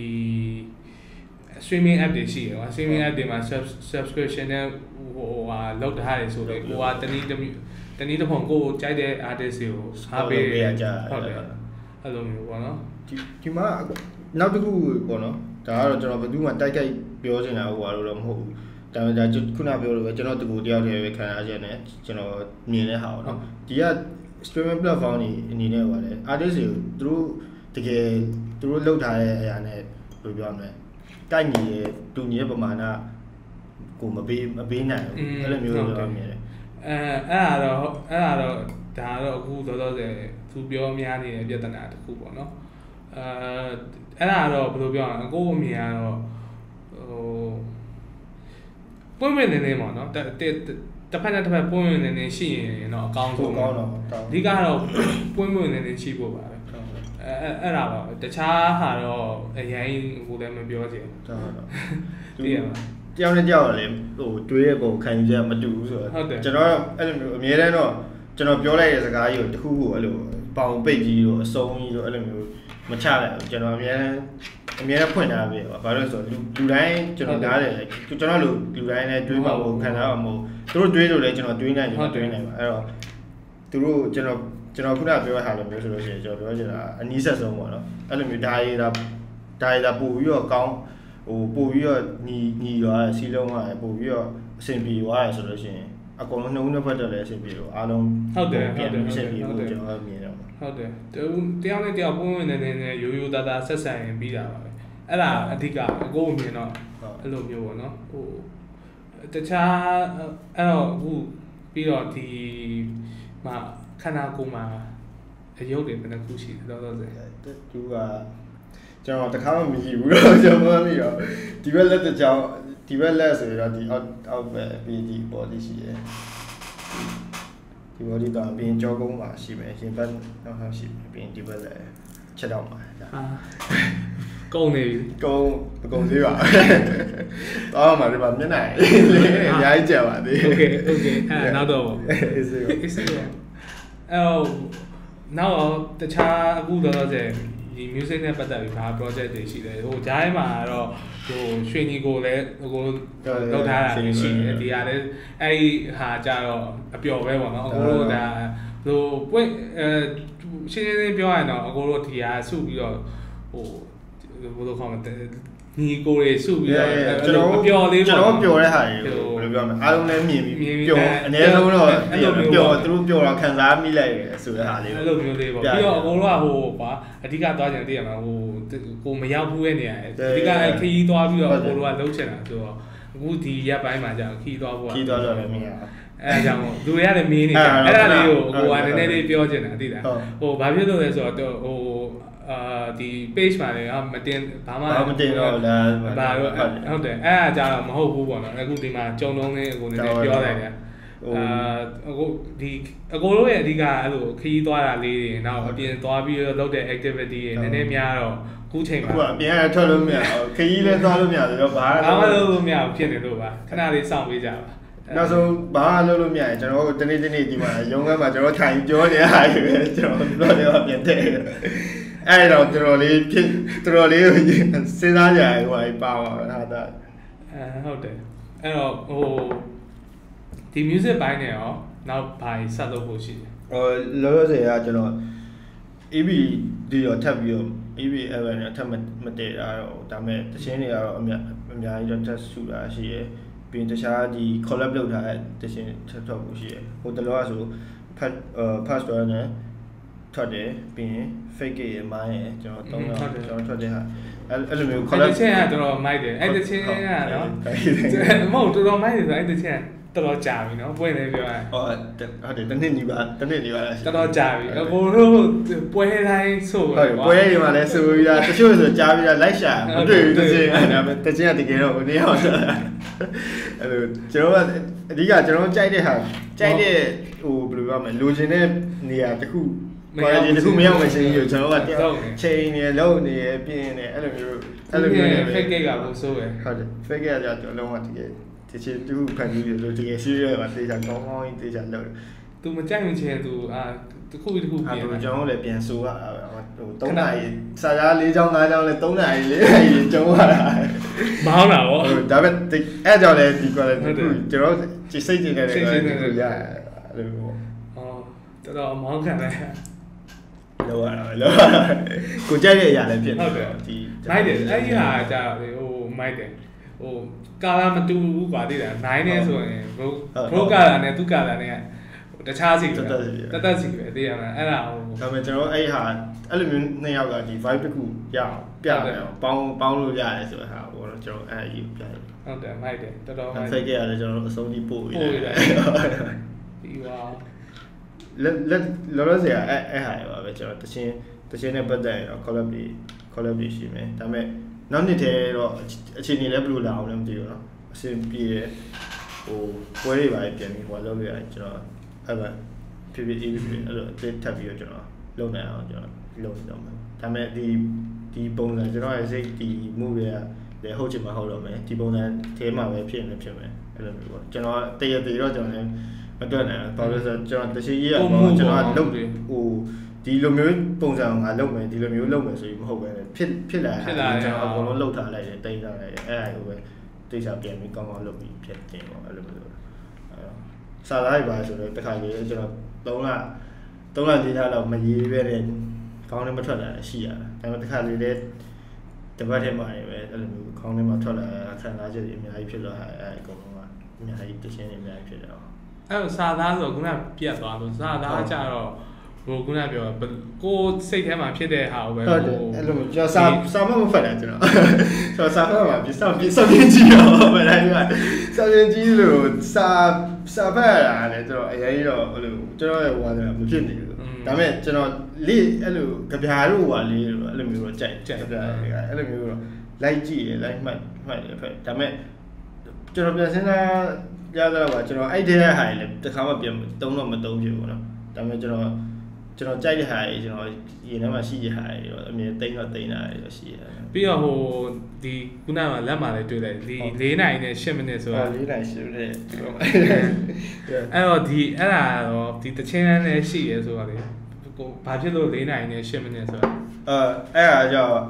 [SPEAKER 1] streaming app တွေရှိတယ်ကွာ streaming app တွေမှာ subscription နဲ့ဟိုဟာလောက်ထားတယ်ဆိုတော့ကိုကတနည်းတစ်ပုံကိုကြိုက်တဲ့ artist တွေကိုအားပေးရကြဟုတ်တယ်အဲ့လိုမျိုးပေါ့နော်
[SPEAKER 2] ဒီမှာနောက်တစ်ခုပေါ့နော်ဒါကတော့ကျွန်တော်ဘယ်သူမှတိုက်ခိုက်ပြောချင်တာဟိုဟာလို့တော့မဟုတ်ဘူးဒါပေမဲ့ဒါခုနပြောလို့ပဲကျွန်တော်တကူတယောက်တည်းပဲခံရခြင်းနဲ့ကျွန်တော်မြင်တဲ့ဟာပေါ့နော်ဒီက streaming platform တွေအနေနဲ့ဟိုပါလေ artist တွေကိုသူတို့တကယ်သူတို့လောက်ထားတဲ့အရာနဲ့ဘယ်လိုပြောမလဲကိုက်ညီရဲ့တူညီရဲ့ပမာဏကိုမပေးနိုင်ဘူးအဲ့လိုမျိုးပြောမြင်တယ်
[SPEAKER 1] အဲ့ဒါတော့ဒါတော့အခုတော်တော်သူပြောများနေတဲ့ပြဿနာတစ်ခုပေါ့နော်အဲ့ဒါတော့ဘယ်လိုပြောရလဲကိုယ့်အမြင်ကတော့ပွင့်ပွင့်နေနေပေါ့နော်တစ်ဖက်နဲ့တစ်ဖက်ပွင့်ပွင့်နေနေရှိရင်တော့အကောင်းဆုံး
[SPEAKER 2] ကောင်းတော့
[SPEAKER 1] အဓိကတော့ပွင့်ပွင့်နေနေရှိဖို့ပါပဲအဲ့ဒါပါတခြားဟာတော့အရင်ဟိုလည်းမပြောချင်ဘူးတည်ရမှာ
[SPEAKER 2] တယောက်နဲ့တယောက်လည်းဟိုတွေးရပုံခံယူချက်မတူဘူးဆိုတော့ကျွန်တော်အဲ့လိုမျိုးအများတန်းတော့ကျွန်တော်ပြောလိုက်တဲ့စကားကြီးကိုတစ်ခုခုအဲ့လိုပေါင်ပိတ်ကြီးတို့အစုံကြီးတို့အဲ့လိုမျိုးမချလိုက်ဘူးကျွန်တော်အများတန်းဖွင့်ထားပြီဘာလို့လဲဆိုတော့လူတိုင်းကျွန်တော်နားတယ်ကျွန်တော်လူတိုင်းလည်းတွေးမှာမဟုတ်ခံစားမှာမဟုတ်သူတို့တွေးလို့လည်းကျွန်တော်တွေးနိုင်တယ်တွေးနိုင်ပါအဲ့တော့သူတို့ကျွန်တော်ခုနပြောထားလို့မျိုးဆိုလို့ရှိရင်ကျွန်တော်ပြောချင်တာအနည်းဆက်ဆုံးပေါ့နော်အဲ့လိုမျိုးဒါရတာပို့ပြီးတော့ကောင်းဟိုပို့ပြီးတော့ညီရွာစီလုံးကပို့ပြီးတော့အဆင်ပြေသွားရဆိုလို့ရှိရင်အကုန်လုံးနှုံးနှစ်ဖက်တော့လည်းအဆင်ပြေလို့အားလုံး
[SPEAKER 1] ပြန်
[SPEAKER 2] အဆင်ပြေလို့ကျွန်တော်မြင်တယ်
[SPEAKER 1] ဟုတ်တယ်တယောက်နဲ့တယောက်ပုံဝင်နေရိုးရိုးသားသားဆက်ဆံရင်ပြီးတာပါပဲအဲ့ဒါအဓိကအကိုအမြင်တော့အဲ့လိုမျိုးပေါ့နော်ဟိုတခြားအဲ့တော့အခုပြီးတော့ဒီမှာခန္ဓာကိုယ်မှာအယုတ်တွေဘယ်နှခုရှိလဲတော့
[SPEAKER 2] သူကကျွန်တော်တခါမှမကြည့်ဘူးတော့ကျွန်တော်မသိတော့ဒီဘက်လက်တစ်ချောင်းဒီဘက်လက်ဆိုတော့ဒီအောက်ပဲပြီးဒီ body ရှိတယ်ဒီ body တော့ပြီးရင်ကြောကုန်းမှာရှိမယ်ရှင်ဘက်နောက်ရှိပြီးရင်ဒီဘက်လက်ချက်တော့မှာ
[SPEAKER 1] ကုန်းနေပြီ
[SPEAKER 2] ကုန်းသေးပါတော့မှဒီမှာမျက်နှာအများကြီးကြာပါသေး
[SPEAKER 1] Okay အဲ့နောက်တော့အေးစေးနောက်တခြားအခုတော့ဒီ music နဲ့ပတ်သက်ပြီးဘာ project တွေရှိလဲဟိုဂျားထဲမှာတော့ဟိုရွှေညီကိုလည်းဟိုလောက်ထားတာရှိတယ်ဒီဟာလည်းအဲ့ဒီဟာကြတော့အပျော်ပဲပေါ့နော်အခုတို့ဒါဟိုပွင့်ရှင်းရှင်းပြောရရင်တော့အခုတို့ဒီဟာစုပြီးတော့ဟိုဘယ်လိုခေါ်မလဲညီကိုတွေစုပြီးတော့
[SPEAKER 2] ကျွန်တော်ပျော်တဲ့ဟာတွေဘယ်လိုပြောမလဲအားလုံးလည်းမြင်ပြီးပျော်အနည်းဆုံးတော့ပျော်သူတို့ပျော်တာခံစားမိလိုက်ရဆိုတဲ့ဟာလေး
[SPEAKER 1] အဲ့လိုမျိုးလေးပေါ့ပြီးတော့အကုန်လုံးကဟိုပါအဓိကသွားကြတယ်သိရမှာဟိုကိုမရောက်ဘူးရဲ့နေရာအဓိကအဲ့ခီးသွားပြီးတော့အကုန်လုံးကလုံးချင်တာဆိုတော့အခုဒီရက်ပိုင်းမှာကြာခီးသွားဖို့
[SPEAKER 2] ခီးသွားတော့လည်းမရ
[SPEAKER 1] အဲ့ဒါကြောင့်လူတွေကလည်းမင်းနေကြအဲ့ဒါလေးကိုဟိုကနည်းနည်းလေးပြောချင်တာသိလားဟိုဘာဖြစ်လို့လဲဆိုတော့ဟိုဒီ page မှာလည်းမတင်ဘာမှ
[SPEAKER 2] မတင်တော့လား
[SPEAKER 1] ဘာလို့ဟုတ်တယ်အဲ့ဒါကြတော့မဟုတ်ဘူးပေါ့နော်အခုဒီမှာကြုံလုံးလေးအခုနည်းနည်းပြောလိုက်တယ်အခုဒီအကိုတို့ရဲ့အဓိကအဲ့လိုခရီးသွားတာလေးတွေနောက်အပြင်သွားပြီးတော့လုပ်တဲ့ activity တွေနည်းနည်းများတော့ခုချိန်မှာ
[SPEAKER 2] အခုအပြင်ကထွက်လို့မရဘူးခရီးလည်းသွားလို့မရဘူးတော့ဘာ
[SPEAKER 1] မှလုပ်လို့မရဘူးဖြစ်နေလို့ပါခဏလေးစောင့်ပေးကြပါ
[SPEAKER 2] နောက်ဆုံးဘာမှလုပ်လို့မရရင်ကျွန်တော်တနေ့ဒီမှာရုံးခန်းမှာကျွန်တော်ထိုင်ပြောနေရတယ်ပဲကျွန်တော်တော့ပြန်တဲ့အဲ့တော့တော်တော်လေးစဉ်းစားကြရဟိုပါပါဟာတာ
[SPEAKER 1] ဟုတ်တယ်အဲ့တော့ဟိုဒီ music ဘိုင်းနဲ့ရောနောက်ဘာဆက်လုပ်ဖို့ရှိတယ်
[SPEAKER 2] လောလောဆယ်ကကျွန်တော် EB ဒီရောထပ်ပြီးတော့ EB ever နဲ့ထပ်မတည်တာတော့ဒါပေမဲ့တခြင်းတွေကတော့အများကြီးတော့ထပ်ဆူတာရှိရယ်ပြီးတခြားဒီ collab လုပ်ထားတဲ့တခြင်းထပ်ထွက်ဖို့ရှိရယ်ဟိုတလောကဆို pastor နဲ့ထွက်တယ်ပြီးရင် fake ရဲ့မိုင်းရဲ့ကျွန်တော်ထွက်တဲ့ဟာအဲ့လိုမျိုး
[SPEAKER 1] collab ချင်းကတော်တော်မိုက်တယ်အဲ့တချင်းကနော်မဟုတ်တော်တော်မိုက်တယ်ဆိုအဲ့တချင်းတော်တော်ကြာပြီနော်ပွဲနေပြောရ
[SPEAKER 2] ဟုတ်တယ်တနေ့နီးပါလား
[SPEAKER 1] တော်တော်ကြာပြီအကိုတို့ပွဲတိုင်းဆို
[SPEAKER 2] ဟုတ်ပွဲတွေမှာလည်းဆိုပြီးတာတချို့ဆိုကြာပြီးတာလိုက်ရှာမတွေ့ဘူးတချင်းအဲ့ဒါပဲတချင်းကတကယ်တော့နေအောင်အဲ့လိုကျွန်တော်ကအဓိကကျွန်တော်ကြိုက်တဲ့ဟိုဘယ်လိုပြောမလဲလိုချင်တဲ့နေရာတစ်ခုဒီတစ်ခုမရောက်မချင်းကြီးကျွန်တော်ကချိန်နေလုံးနေပြင်းနေအဲ့လိုမျိုး
[SPEAKER 1] နေ fake ကကိုဆိုးပဲ
[SPEAKER 2] ဟုတ်တယ် fake ကကြတော့လုံးဝတကယ်တချင်တူဖန်ပြီးလို့တကယ်ရှိရမှာတေချာကောင်းကြီးတေချာလုပ်တယ်
[SPEAKER 1] သူမကြိုက်မချင်သူတစ်ခုပြင်
[SPEAKER 2] ကျွန်တော်လည်းပြန်ဆိုရတာပဲဟို3နာရီစာကြား4ချောင်း5ချောင်းလည်း3နာရီ4နာရီကျုံးရတာ
[SPEAKER 1] မဟုတ်လားဗော
[SPEAKER 2] ဒါပေမဲ့အဲ့ကြောင့်လည်းဒီ quality ကျွန်တော်စိတ်ကြည်နေတယ်ရတယ်အဲ့လိုပေါ့
[SPEAKER 1] တော်တော်မောင်းခံတယ်
[SPEAKER 2] လောရကိုကြိုက်တဲ့အရာလည်းဖြစ်နေတယ်
[SPEAKER 1] ဒီမိုက်တယ်အဲ့ဒီဟာကြာဟိုမိုက်တယ်ဟိုကာလာမတူဘူးပါသေးတယ်9နဲ့ဆိုရင်ဘရိုကာလာနဲ့သူကာလာနဲ့ဟတခြားစီပဲတက်တက်စီပဲသိရမလားအဲ့ဒါဟို
[SPEAKER 2] ဒါပေမဲ့ကျွန်တော်အဲ့ဟာအဲ့လိုမျိုးနှစ်ယောက်ကဒီ vibe တစ်ခုရအောင်ပြတယ်ပေါင်းလို့ရတယ်ဆိုတော့ဟာဟိုတော့ကျွန်တော်အဲ့အရေးပြတယ်
[SPEAKER 1] ဟုတ်တယ်မိုက်တယ်တော်တော်မိုက်
[SPEAKER 2] ဖိတ်ခဲ့ရတယ်ကျွန်တော်အဆုံးကြီးပို့ရတယ်
[SPEAKER 1] ဒီဝါ
[SPEAKER 2] လောဆယ်အဲ့ဟာပါပဲကျွန်တော်တချင်းနဲ့ပတ်သက်ရင်တော့ collab တွေရှိမယ်ဒါပေမဲ့နောက်နှစ်တည်းတော့အခြေအနေလည်းဘယ်လိုလာအောင်လဲမသိဘူးเนาะအဆင်ပြေတယ်ဟိုပွဲတွေပါပြန်ပြီးဟိုလုပ်လို့ရတယ်ကျွန်တော်အဲ့ဒါဖြစ်ဖြစ်အဲ့လိုအသေးထပ်ပြီးတော့ကျွန်တော်လုပ်နိုင်အောင်ကျွန်တော်လုပ်နေတော့မယ်ဒါပေမဲ့ဒီပုံစံကျွန်တော်ရဲ့စိတ်ဒီ move တွေကလည်းဟုတ်ချင်မှဟုတ်တော့မယ်ဒီပုံစံထဲမှာပဲဖြစ်နေဖြစ်မယ်အဲ့လိုမျိုးပေါ့ကျွန်တော်တရသေးတော့ကျွန်တော်လည်းမတွက်နိုင်ဘူးဘာလို့လဲဆိုတော့ကျွန်တော်တရှိရေးရပေါ့ကျွန်တော်လုပ်တယ်ဟိုဒီလိုမျိုးပုံစံငါလုပ်မယ်ဒီလိုမျိုးလုပ်မယ်ဆိုပြီးမဟုတ်ပဲဖြစ်လာတယ်ကျွန်တော်အကုန်လုံးလုပ်ထားလိုက်တယ်တိတ်ထားလိုက်တယ်အဲ့ဒါကိုပဲတိတ်ချပြန်ပြီးကောင်းကောင်းလုပ်ပြီးဖြစ်တယ်ပေါ့အဲ့လိုမျိုးစာသားတွေပါဆိုတော့တစ်ခါလေးကျွန်တော်3လ4လလောက်မရေးပဲတဲ့ခေါင်းထဲမှာထွက်လာရှိရတာဒါပေမဲ့တစ်ခါလေးလည်းတပတ်ထဲမှာပဲအဲ့လိုမျိုးခေါင်းထဲမှာထွက်လာခံစားချက်တွေအများကြီးဖြစ်တော့အဲ့အကုန်လုံးကအများကြီးတခြင်းတွေအများကြီးဖြစ်တယ်
[SPEAKER 1] အဲ့စာသားဆိုခုနပြတ်သွားလို့စာသားကြတော့ဟိုခုနပြောကိုစိတ်ထဲမှာဖြစ်တဲ့ဟာကိုပဲဟို
[SPEAKER 2] အဲ့လိုကျွန်တော်စာမဖတ်တာကျွန်တော်စာဖတ်မှာပြစောင့်ကြည့်တော့ပဲလိုက်ပါစောင့်ကြည့်လို့စာဖတ်ရတာလေကျွန်တော်အရင်တော့ဟိုလိုကျွန်တော်ရဲ့ဟိုဟာမဖြစ်နေဘူးဒါပေမဲ့ကျွန်တော်လေးအဲ့လိုကြပြားတို့ဟိုဟာလေးအဲ့လိုမျိုးတော့ကြိုက်ကြပြားတွေကအဲ့လိုမျိုးတော့လိုက်ကြည့်ရလိုက်မှတ်တယ်ဖက်ဒါပေမဲ့ကျွန်တော်ပြန်စဉ်းစားကြတော့ပါကျွန်တော်အဲ့တဲ့ဟာလေတစ်ခါမှပြန်တုံးတော့မတုံးဖြစ်ဘူးเนาะဒါပေမဲ့ကျွန်တော်ကြိုက်တဲ့ဟာကြီးကျွန်တော်ရင်ထဲမှာရှိတဲ့ဟာကြီးတော့အမြဲတိမ့်တာတော့ရှိရတယ်
[SPEAKER 1] ပြီးတော့ဟိုဒီခုနကလက်မှာလည်းတွေ့တယ်ဒီ4နိုင်နဲ့10မိနစ်ဆိုတာ
[SPEAKER 2] 4နိုင်10မိနစ်
[SPEAKER 1] အဲ့တော့ဒီအဲ့ဒါတော့ဒီတချင်းနဲ့ရှိရဲဆိုတော့လေကိုဘာဖြစ်လို့4နိုင်နဲ့10မိနစ်ဆိုတာ
[SPEAKER 2] အဲ့ဒါကြောင့်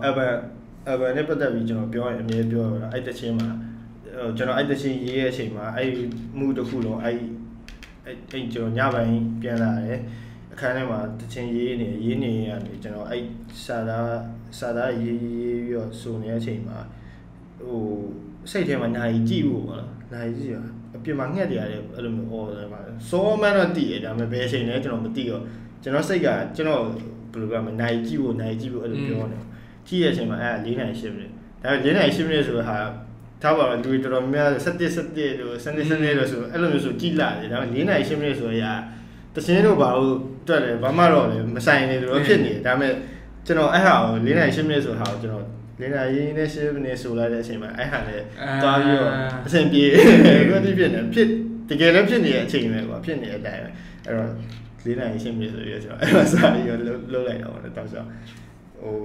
[SPEAKER 2] Urban နဲ့ပတ်သက်ပြီးကျွန်တော်ပြောရင်အမြဲပြောရတာအဲ့တချင်းမှာကျွန်တော်အဲ့တချင်းရေးရဲ့အချိန်မှာအဲ့မှုတစ်ခုလုံးအဲ့ကျွန်တော်ညပိုင်းပြန်လာတယ်အခန်းထဲမှာတချင်းရေးနေရတယ်ကျွန်တော်အဲ့စာသားရေးပြီးတော့စုံနေတဲ့အချိန်မှာဟိုစိတ်ထဲမှာနိုင်ကြည့်ဖို့ပေါ့နိုင်ကြည့်ရအပြင်မှာငှက်တယ်ရတယ်အဲ့လိုမျိုးဟောတယ်မှာစောမှန်းတော့တည်တယ်ဒါပေမဲ့ဘယ်အချိန်လဲကျွန်တော်မသိတော့ကျွန်တော်စိတ်ကကျွန်တော်ဘယ်လိုပြောမလဲနိုင်ကြည့်ဖို့အဲ့လိုပြောနေကြည့်ရတဲ့အချိန်မှာအဲ့4နိုင်10မိနစ်ဒါပေမဲ့4နိုင်10မိနစ်ဆိုတော့ဟာထားပါတော့လူတော်တော်များ17လို့စနေလို့ဆိုအဲ့လိုမျိုးဆိုကြည့်လာတယ်ဒါပေမဲ့4နိုင်10မိနစ်ဆိုရတချင်းတို့ဘာလို့တွက်တယ်ဘာမှတော့လည်းမဆိုင်နေလို့ဖြစ်နေတယ်ဒါပေမဲ့ကျွန်တော်အဲ့ဟာကို4နိုင်10မိနစ်ဆိုဟာကိုကျွန်တော်4နိုင်10မိနစ်ဆိုလိုက်တဲ့အချိန်မှာအဲ့ဟာလည်းသွားပြီးတော့အဆင်ပြေဘယ်လိုဖြစ်နေဖြစ်တကယ်လည်းဖြစ်နေတဲ့အချိန်ပဲကွာဖြစ်နေတဲ့အတိုင်းပဲအဲ့တော့4နိုင်10မိနစ်ဆိုရကျွန်တော်အဲ့မှာစာပြီးတော့လုပ်လိုက်တော့တော့ဆိုဟို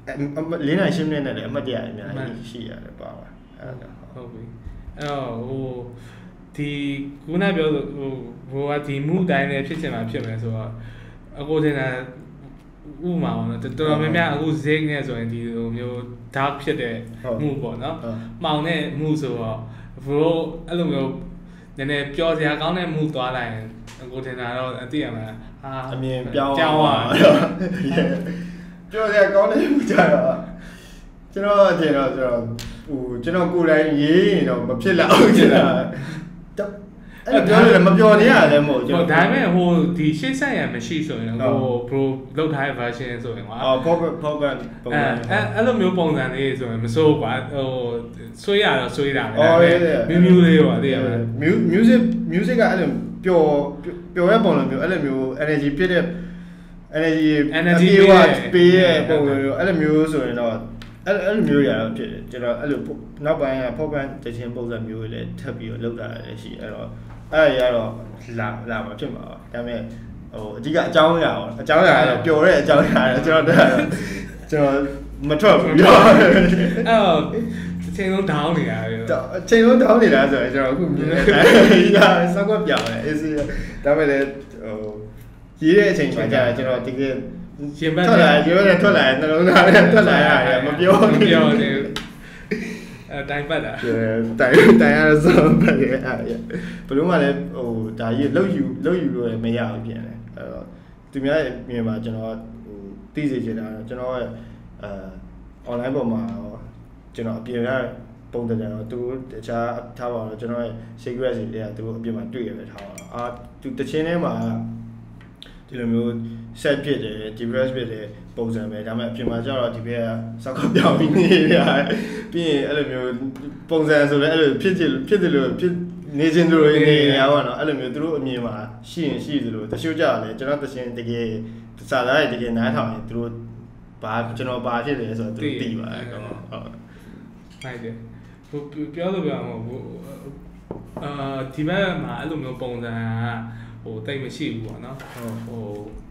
[SPEAKER 2] 4နိုင်10မိနစ်နဲ့လည်းအမှတ်တရအများကြီးရှိရတယ်ပါပါအဲ့ဒါ
[SPEAKER 1] ဟုတ်ပြီအဲ့တော့ဟိုဒီခုနပြောဟိုကဒီမှုတိုင်းလည်းဖြစ်ချင်မှာဖြစ်မယ်ဆိုတော့အခုတင်တာဥမာပေါ့နော်တော်တော်များများအခု ZiG နဲ့ဆိုရင်ဒီလိုမျိုး dark ဖြစ်တဲ့မှုပေါ့နော်မှောင်တဲ့မှုဆိုတော့ဘရိုအဲ့လိုမျိုးနည်းနည်းပျော်စရာကောင်းတဲ့မှုသွားလိုက်ရင်အခုတင်တာတော့အသိရမှာဟာ
[SPEAKER 2] အမြင်ပြောင်းသွားပျော်စရာကောင်းတဲ့မှုကြတော့ကျွန်တော်အထင်တော့ဟိုကျွန်တော်ကိုယ်တိုင်ရေးရင်တော့မဖြစ်လောက်ဘူးကျွန်တော်အဲ့ပြောလို့မပြောနေရတယ်မဟုတ်
[SPEAKER 1] ကျွန်တော်ဒါပေမဲ့ဟိုဒီရှေ့ဆက်ရမရှိဆိုရင်ဟို pro လောက်ထားတဲ့ version ဆိုရင်ကွာ
[SPEAKER 2] pop ပုံစံ
[SPEAKER 1] အဲ့လိုမျိုးပုံစံလေးဆိုရင်မစိုးကွာဟိုဆွေးရတော့ဆွေးတာပဲမျိုးလေးပါသိရမလား
[SPEAKER 2] music ကအဲ့လိုပျော်တဲ့ပုံစံမျိုးအဲ့လိုမျိုး energy ပြည့်တဲ့ energy ပေးတဲ့ပုံစံမျိုးအဲ့လိုမျိုးဆိုရင်တော့အဲ့လိုမျိုးရတော့ဖြစ်တယ်ကျွန်တော်အဲ့လိုနောက်ပိုင်းက pop band တခြင်းပုံစံမျိုးတွေလည်းထပ်ပြီးတော့လောက်တာလည်းရှိအဲ့တော့အဲ့ရတော့လာမှာဖြစ်မှာပါဒါပေမဲ့ဟိုအဓိကအကြောင်းအရာကတော့ပျော်တဲ့အကြောင်းအရာကျွန်တော်မထွက်ဘူးပြော
[SPEAKER 1] အဲ့တော့အချိန်လုံး down နေတာပဲ
[SPEAKER 2] အချိန်လုံး down နေတာဆိုရင်ကျွန်တော်အခုမြင်နေတာစောက်ကွက်ပြောင်းတယ်အေးစီဒါပေမဲ့လည်းဟိုရေးတဲ့အချိန်မှာကြာကျွန်တော်တကယ်
[SPEAKER 1] ရှင်ဘက်
[SPEAKER 2] ထွက်လာနှလုံးသားနဲ့ထွက်လာရတယ်မပြောနေ
[SPEAKER 1] ဘူးတိုင်ပတ်တာ
[SPEAKER 2] တိုင်ရဆိုပတ်ရဘလို့မှလည်းဟိုဒါကြီးလောက်ယူလို့မရဘူးပြန်တယ်အဲ့တော့သူများရဲ့မြင်မှာကျွန်တော်ဟိုသိစေချင်တာကျွန်တော်ရဲ့online ပေါ်မှာကျွန်တော်အပြင်ကပုံတယ်တော့သူတခြားထားပါတော့ကျွန်တော်ရဲ့ secret တွေတွေကသူအပြင်မှာတွေ့ရပဲထားပါတော့အာသူတချင်းထဲမှာဒီလိုမျိုး set ဖြစ်တယ် depress ဖြစ်တယ်ပုံစံပဲဒါပေမဲ့အပြင်မှာကျတော့ဒီဘက်ကစောက်ကပြောင်းပြီးနေရတယ်ပြီးရင်အဲ့လိုမျိုးပုံစံဆိုလည်းအဲ့လိုဖြစ်တယ်လို့ဖြစ်နေခြင်းတို့နေရပါတော့အဲ့လိုမျိုးသူတို့အမြင်မှာရှိရင်ရှိသလိုတချို့ကြတယ်ကျွန်တော်တချင်းတကယ်စာသားတွေတကယ်နားထောင်ရင်သူတို့ဘာကျွန်တော်ဘာဖြစ်တယ်ဆိုတော့သူသိပါတယ်ကောဟုတ်
[SPEAKER 1] ဟုတ်တယ်ဟိုပြောလို့ပြောမှာဟိုဒီဘက်မှာအဲ့လိုမျိုးပုံစံဟိုတိတ်မရှိဘူးပေါ့နော်ဟို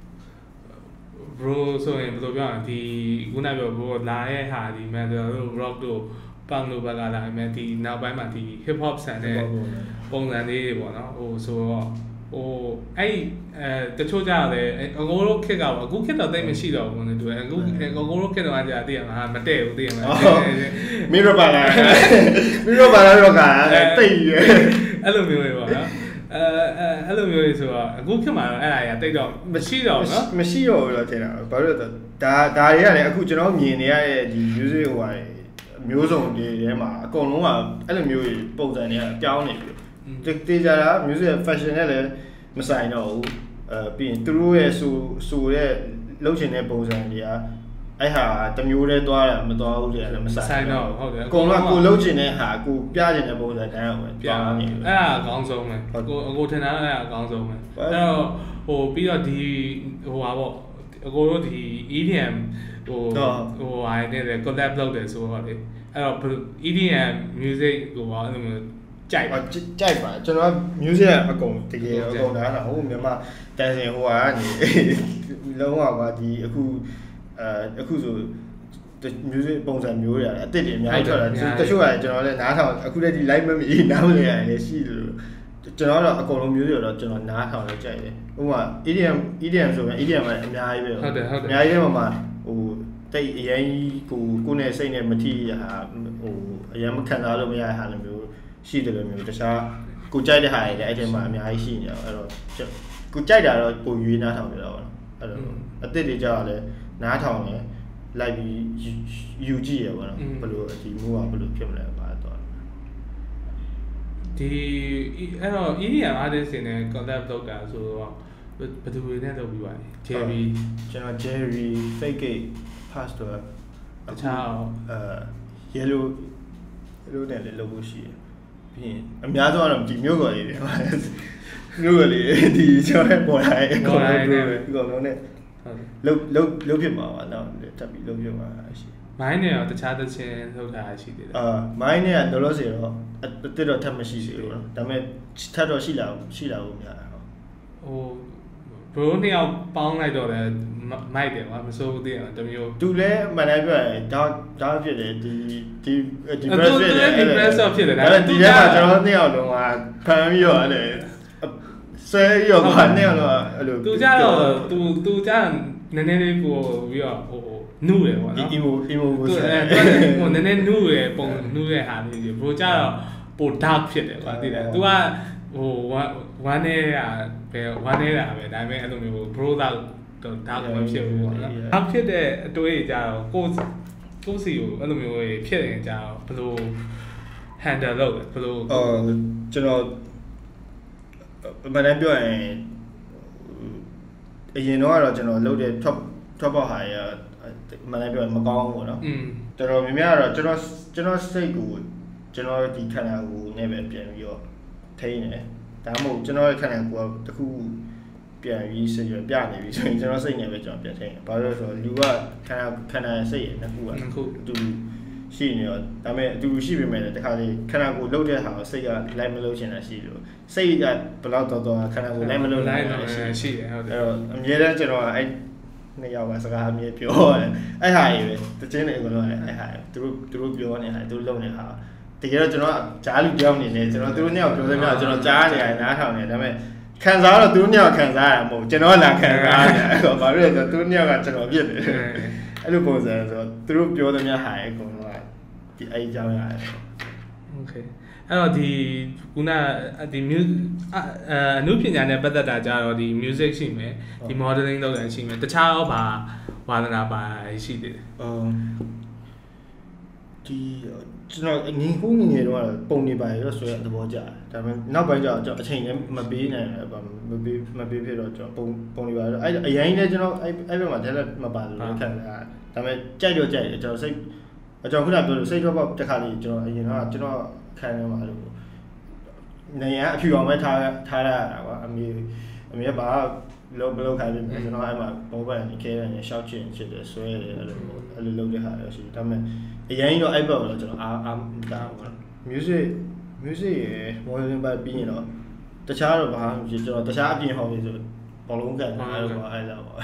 [SPEAKER 1] bro ဆိုရင်ဘယ်လိုပြောရလဲဒီခုနပြော bro လာရဲ့ဟာဒီ metal တို့ rock တို့ punk တို့ဘက်ကလာမယ်ဒီနောက်ပိုင်းမှာဒီ hip hop ဆန်တဲ့ပုံစံလေးတွေပေါ့နော်ဟိုဆိုတော့ဟိုအဲ့တချို့ကြတယ်အကိုတို့ခက်ကပေါ့အခုခက်တော့တိတ်မရှိတော့ဘူးနဲ့တူတယ်အခုအကိုတို့ခက်တော့ကြာတည်ရမှာမတည့်ဘူးတည်ရမှာ
[SPEAKER 2] မီရောပါလာတော့ကတိတ်ရ
[SPEAKER 1] အဲ့လိုမျိုးပဲပေါ့နော်အဲ့လိုမျိုးဆိုတော့အခုခက်မှာတော့အဲ့ဒါကြီးတိတ်တော့မရှိတော့ဘူးနော်
[SPEAKER 2] မရှိတော့ဘူးတော့ထင်တာဘာလို့လဲဒါတွေကလည်းအခုကျွန်တော်မြင်နေရတဲ့ဒီ music ဟိုဟာမျိုးစုံတွေထဲမှာအကုန်လုံးကအဲ့လိုမျိုးပုံစံတွေကပြောင်းနေပြီတေးကြတာ music fashion နဲ့လည်းမဆိုင်တော့ဘူးပြီးရင်သူတို့ရဲ့ဆိုတဲ့လှုပ်ချင်တဲ့ပုံစံတွေကအဲ့ဟာတမျိုးတည်းသွားတာမသွားဘူးလေလည်းမဆိုင်
[SPEAKER 1] တော့ဟုတ်တယ်
[SPEAKER 2] အကုန်လုံးကိုလှုပ်ချင်တဲ့ဟာကိုပြချင်တဲ့ပုံစံတိုင်းအောင်
[SPEAKER 1] ပြနေတယ်အဲ့ဒါအကောင်းဆုံးပဲအကိုထင်တာအဲ့ဒါအကောင်းဆုံးပဲအဲ့တော့ဟိုပြီးတော့ဒီဟိုပါပေါ့အကိုတို့ဒီ EDM ဟိုဟာနဲ့ collab လုပ်တယ်ဆိုတော့လေအဲ့တော့ EDM music ကိုပါအဲ့လိုမျိုးကြိုက်ပါ
[SPEAKER 2] ကျွန်တော် music အကုန်တကယ်အကုန်နားတာဟိုမြန်မာတန်စင်ဟိုဟာကနေလုံးဝပါဒီအခုဆို music ပုံစံမျိုးတွေအစ်စ်တွေအများကြီးထွက်လာတချို့ကကျွန်တော်လည်းနားထောင်အခုလည်းဒီ live မမီနားမလဲရတယ်ရှိလို့ကျွန်တော်တော့အကုန်လုံး music တော့ကျွန်တော်နားထောင်လို့ကြိုက်တယ်ဥပမာ EDM ဆိုရင် EDM ကအများကြီးပဲ
[SPEAKER 1] ဟုတ်တယ်
[SPEAKER 2] အများကြီးပဲမှာဟိုတိတ်အရင်ကိုနဲ့စိတ်နဲ့မထီးဟာဟိုအရင်မခံစားလို့မရတဲ့ဟာလိုမျိုးရှိတယ်လို့မျိုးတခြားကိုကြိုက်တဲ့ဟာတွေလည်းအဲ့ထဲမှာအများကြီးရှိနေတယ်အဲ့တော့ကိုကြိုက်တာတော့ကိုရွေးနားထောင်ပြတော့အဲ့လိုအစ်စ်တွေကြောက်လည်းနားထောင်တယ်လိုက်ပြီးယူကြည့်ရပါတော့ဘယ်လိုဒီ move ကဘယ်လိုဖြစ်မလဲပါတော့
[SPEAKER 1] ဒီအဲ့တော့ EDM artist တွေနဲ့ collab လုပ်တာဆိုတော့ဘယ်သူတွေနဲ့လုပ်ပြီးပါလဲ Jerry
[SPEAKER 2] ကျွန်တော် Jerry Fake Pastor
[SPEAKER 1] တခြား
[SPEAKER 2] yellow နဲ့လည်းလုပ်ဖို့ရှိတယ်ပြီးရင်အများဆုံးကတော့ဒီမျိုးကော်လေးတွေမျိုးကော်လေးဒီကျွန်တော်ပေါ်လာတဲ့အကောင်လုံးနဲ့လုတ်ဖြစ်မှာပါတော့တက်ပြီးလုတ်ဖြစ်မှာရှိ
[SPEAKER 1] မိုင်းနဲ့ရောတခြားသချင်းထုတ်တာရှိသေးတယ်
[SPEAKER 2] မိုင်းနဲ့ကလောလောဆယ်တော့အတစ်တော့ထပ်မရှိသေးဘူးเนาะဒါပေမဲ့ထပ်တော့ရှိလာဖို့များတယ်
[SPEAKER 1] ဟိုဘရိုးနှစ်ယောက်ပေါင်းလိုက်တော့လည်းမိုက်တယ်ကွာမစိုးဘူးသိရတမျိုး
[SPEAKER 2] သူလည်းမှန်တယ်ပြောရင်ဒါဖြစ်တယ်ဒီ
[SPEAKER 1] depress ဖြစ်တယ် depress ဖြစ်တယ်ဒါပေမဲ့
[SPEAKER 2] ဒီထဲမှာကျွန်တော်နှစ်ယောက်လုံးကဖမ်းပြီးတော့အဲ့လေဆွဲရောပါနှစ်ယောက်လုံးအဲ့လို
[SPEAKER 1] သူကြတော့သူကြနည်းနည်းလေးပို့ပြီးတော့ဟိုနုတယ်ပေါ့နော်
[SPEAKER 2] emo
[SPEAKER 1] ကိုဟိုနည်းနည်းနုရယ်ပုံနုရတဲ့ဟာမျိုးကြီးဘရိုကြတော့ပို dark ဖြစ်တယ်ကွာသိတယ်သူကဟိုဝမ်းနေတာပဲဒါပေမဲ့အဲ့လိုမျိုး bro တော့ဒါမှမဖြစ်ဘူးပေါ့နော်။အဖြစ်တဲ့အတွေးကြတော့ကိုစီကိုအဲ့လိုမျိုးဖြစ်နေကြတော့ဘယ်လို handle လုပ်လဲဘယ်လို
[SPEAKER 2] ကျွန်တော်မနက်ပြောရင်အရင်တော့ကျွန်တော်လုပ်တဲ့ top out ဟာရမနက်ပြောရင်မကောင်းဘူးပေါ့နော်။တော်တော်များများတော့ကျွန်တော်စိတ်ကိုကျွန်တော်ဒီခန္ဓာကိုယ်နဲ့ပဲပြန်ပြီးတော့ထိန်းနေဒါမှမဟုတ်ကျွန်တော်ရဲ့ခန္ဓာကိုယ်ကတခုပြန်ပြီးစိတ်ရပြနေပြီဆိုရင်ကျွန်တော်စိတ်နဲ့ပဲကျွန်တော်ပြန်ထိန်းတယ်ဘာလို့လဲဆိုတော့လူကခန္ဓာစိတ်ရနှစ်ခုကအတူရှိနေတော့ဒါပေမဲ့အတူရှိပေမဲ့တခါလေခန္ဓာကိုယ်လှုပ်တဲ့ဟာကိုစိတ်ကလိုက်မလှုပ်ချင်တာရှိလို့စိတ်ကဘယ်တော့တော့ခန္ဓာကိုယ်လိုက်မလှုပ်နိုင်တာ
[SPEAKER 1] ရှိတယ်ဟုတ်တယ်
[SPEAKER 2] အဲ့တော့အမြဲတမ်းကျွန်တော်အဲ့နှစ်ယောက်ကစကားအမြဲပြောတယ်အဲ့ဟာကြီးပဲတချင်းတွေကတော့အဲ့ဟာသူတို့ပြောနေဟာသူတို့လုပ်နေဟာတကယ်တော့ကျွန်တော်ကြားလူကြောက်နေတယ်ကျွန်တော်သူတို့နှစ်ယောက်ပြောစမ်းကျွန်တော်ကြားနေရတယ်နားထောင်နေတယ်ဒါပေမဲ့ခံစားတော့သူတို့နှစ်ယောက်ခံစားရမှာမဟုတ်ကျွန်တော်လာခံစားရတယ်အဲ့တော့ဘာလို့လဲဆိုတော့သူတို့နှစ်ယောက်ကကျွန်တော်ပြစ်တယ်အဲ့လိုပုံစံဆိုတော့သူတို့ပြောသမျှဟာအကုန်လုံးကဒီအဲ့အကြောင်းရတယ်
[SPEAKER 1] โอเคအဲ့တော့ဒီခုနဒီ music အနုပညာနဲ့ပတ်သက်တာကြတော့ဒီ music ရှိမယ်ဒီ modeling လုပ်ရရှိမယ်တခြားရောဘာဝါသနာပါရှိသေးတယ်
[SPEAKER 2] ဒီကျွန်တော်ငင်းဟိုးငယ်တော့ပုံနေပါရောဆွဲသဘောကျဒါပေမဲ့နောက်ပိုင်းကျတော့အချိန်နဲ့မပေးနိုင်ဘူးမပေးဖြစ်တော့ကျွန်တော်ပုံနေပါတော့အဲ့အရင်လည်းကျွန်တော်အဲ့ဘက်မှာတက်လက်မပါလို့ခံတာဒါပေမဲ့ကြိုက်တော့ကြိုက်တယ်ကျွန်တော်စိတ်ကျွန်တော်ခုနပြောလို့စိတ်တော့ပေါ့တစ်ခါလေးကျွန်တော်အရင်တော့ကျွန်တော်ခံရမှာလို့နေရအဖြူအောင်ပဲထားရတာကွာအမေကဘာဘလို့ခိုင်းပြီးကျွန်တော်အဲ့မှာပုံပတ်နေခဲတယ်ရှောက်ချင်ချစ်တယ်ဆွဲတယ်အဲ့လိုလုပ်တဲ့ဟာရရှိဒါပေမဲ့အရင်တော့အဲ့ဘက်တော့ကျွန်တော်အားမတားဘူး music ရယ် modern ဘက်ပြီးရင်တော့တခြားတော့ဘာမှကျွန်တော်တခြားအပြင်ဟောပြီးဆိုဘောလုံးကန်တယ်အဲ့လိုပါအဲ့လိုပါ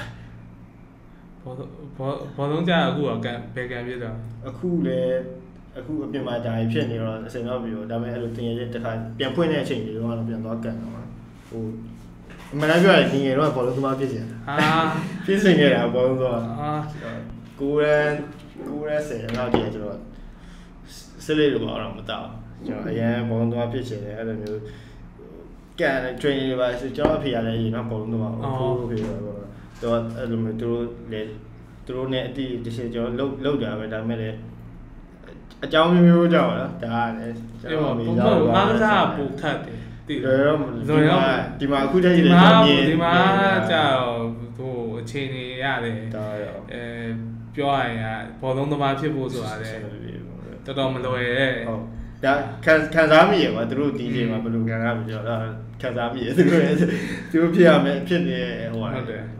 [SPEAKER 1] ဘောလုံးကြအခုကဘယ်ကန်ပြစ်တော့
[SPEAKER 2] အခုအပြင်မှာဒါဖြစ်နေတော့အစင်တော့ပြီးတော့ဒါပေမဲ့အဲ့လိုတင်ရတဲ့တစ်ခါပြန်ဖွင့်တဲ့အချိန်တွေတော့ပြန်သွားကန်တော့ဟိုမနေ့ပြောရင်ငယ်တော့ဘောလုံးသမားဖြစ်နေတာဖြစ်နေနေတာဘောလုံးသမားကိုရဲဆယ်တော့ဒီကျွန်တော်စလေးလိုတော့မတောက်ကျွန်တော်အရင်ဘောလုံးသမားဖြစ်ချင်တယ်အဲ့လိုမျိုးကန် train တွေပါဆိုကျွန်တော်အဖေရတယ်ရင်တော့ဘောလုံးသမားကိုဖေးတော့အဲ့လိုမျိုးသူတို့နဲ့အတီးတစ်ချက်ကျွန်တော်လောက်တာပဲဒါပေမဲ့လည်းအကြောင်းမျိုးကြောင့်နော်ဒါကလည်းကျွန်တော်မေးကြတော့
[SPEAKER 1] အားစားပူခတ်တယ်
[SPEAKER 2] ဒီဒီမှာအခုတည်းက
[SPEAKER 1] ဒီမှာကြာဟိုအခြေအနေရတယ်ပြောရရင်ဘောလုံးသမားဖြစ်ဖို့ဆိုတာလေတော်တော်မလွယ်ရဲ့
[SPEAKER 2] ဟုတ်ဒါခံစားမိရပါသူတို့ဒီချိန်မှာဘယ်လိုခံစားမိကြတော့ခံစားမိရသူတို့ဖြစ်ရမယ်ဖြစ်နေဟို
[SPEAKER 1] ဟုတ်တယ်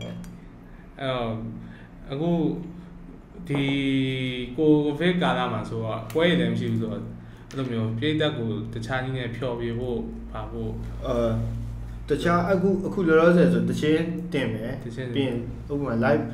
[SPEAKER 1] အခုဒီကိုဗစ်ကာလမှာဆိုတော့ပွဲရည်လည်းမရှိဘူးဆိုတော့အဲ့လိုမျိုးပြည်သက်ကိုတခြားနည်းနဲ့ဖျော်ပြဖို့ပါဖို့
[SPEAKER 2] တခြားအခုလောလောဆယ်ဆိုတချင်းတင်မယ်ပြီးရင်ဥပမာ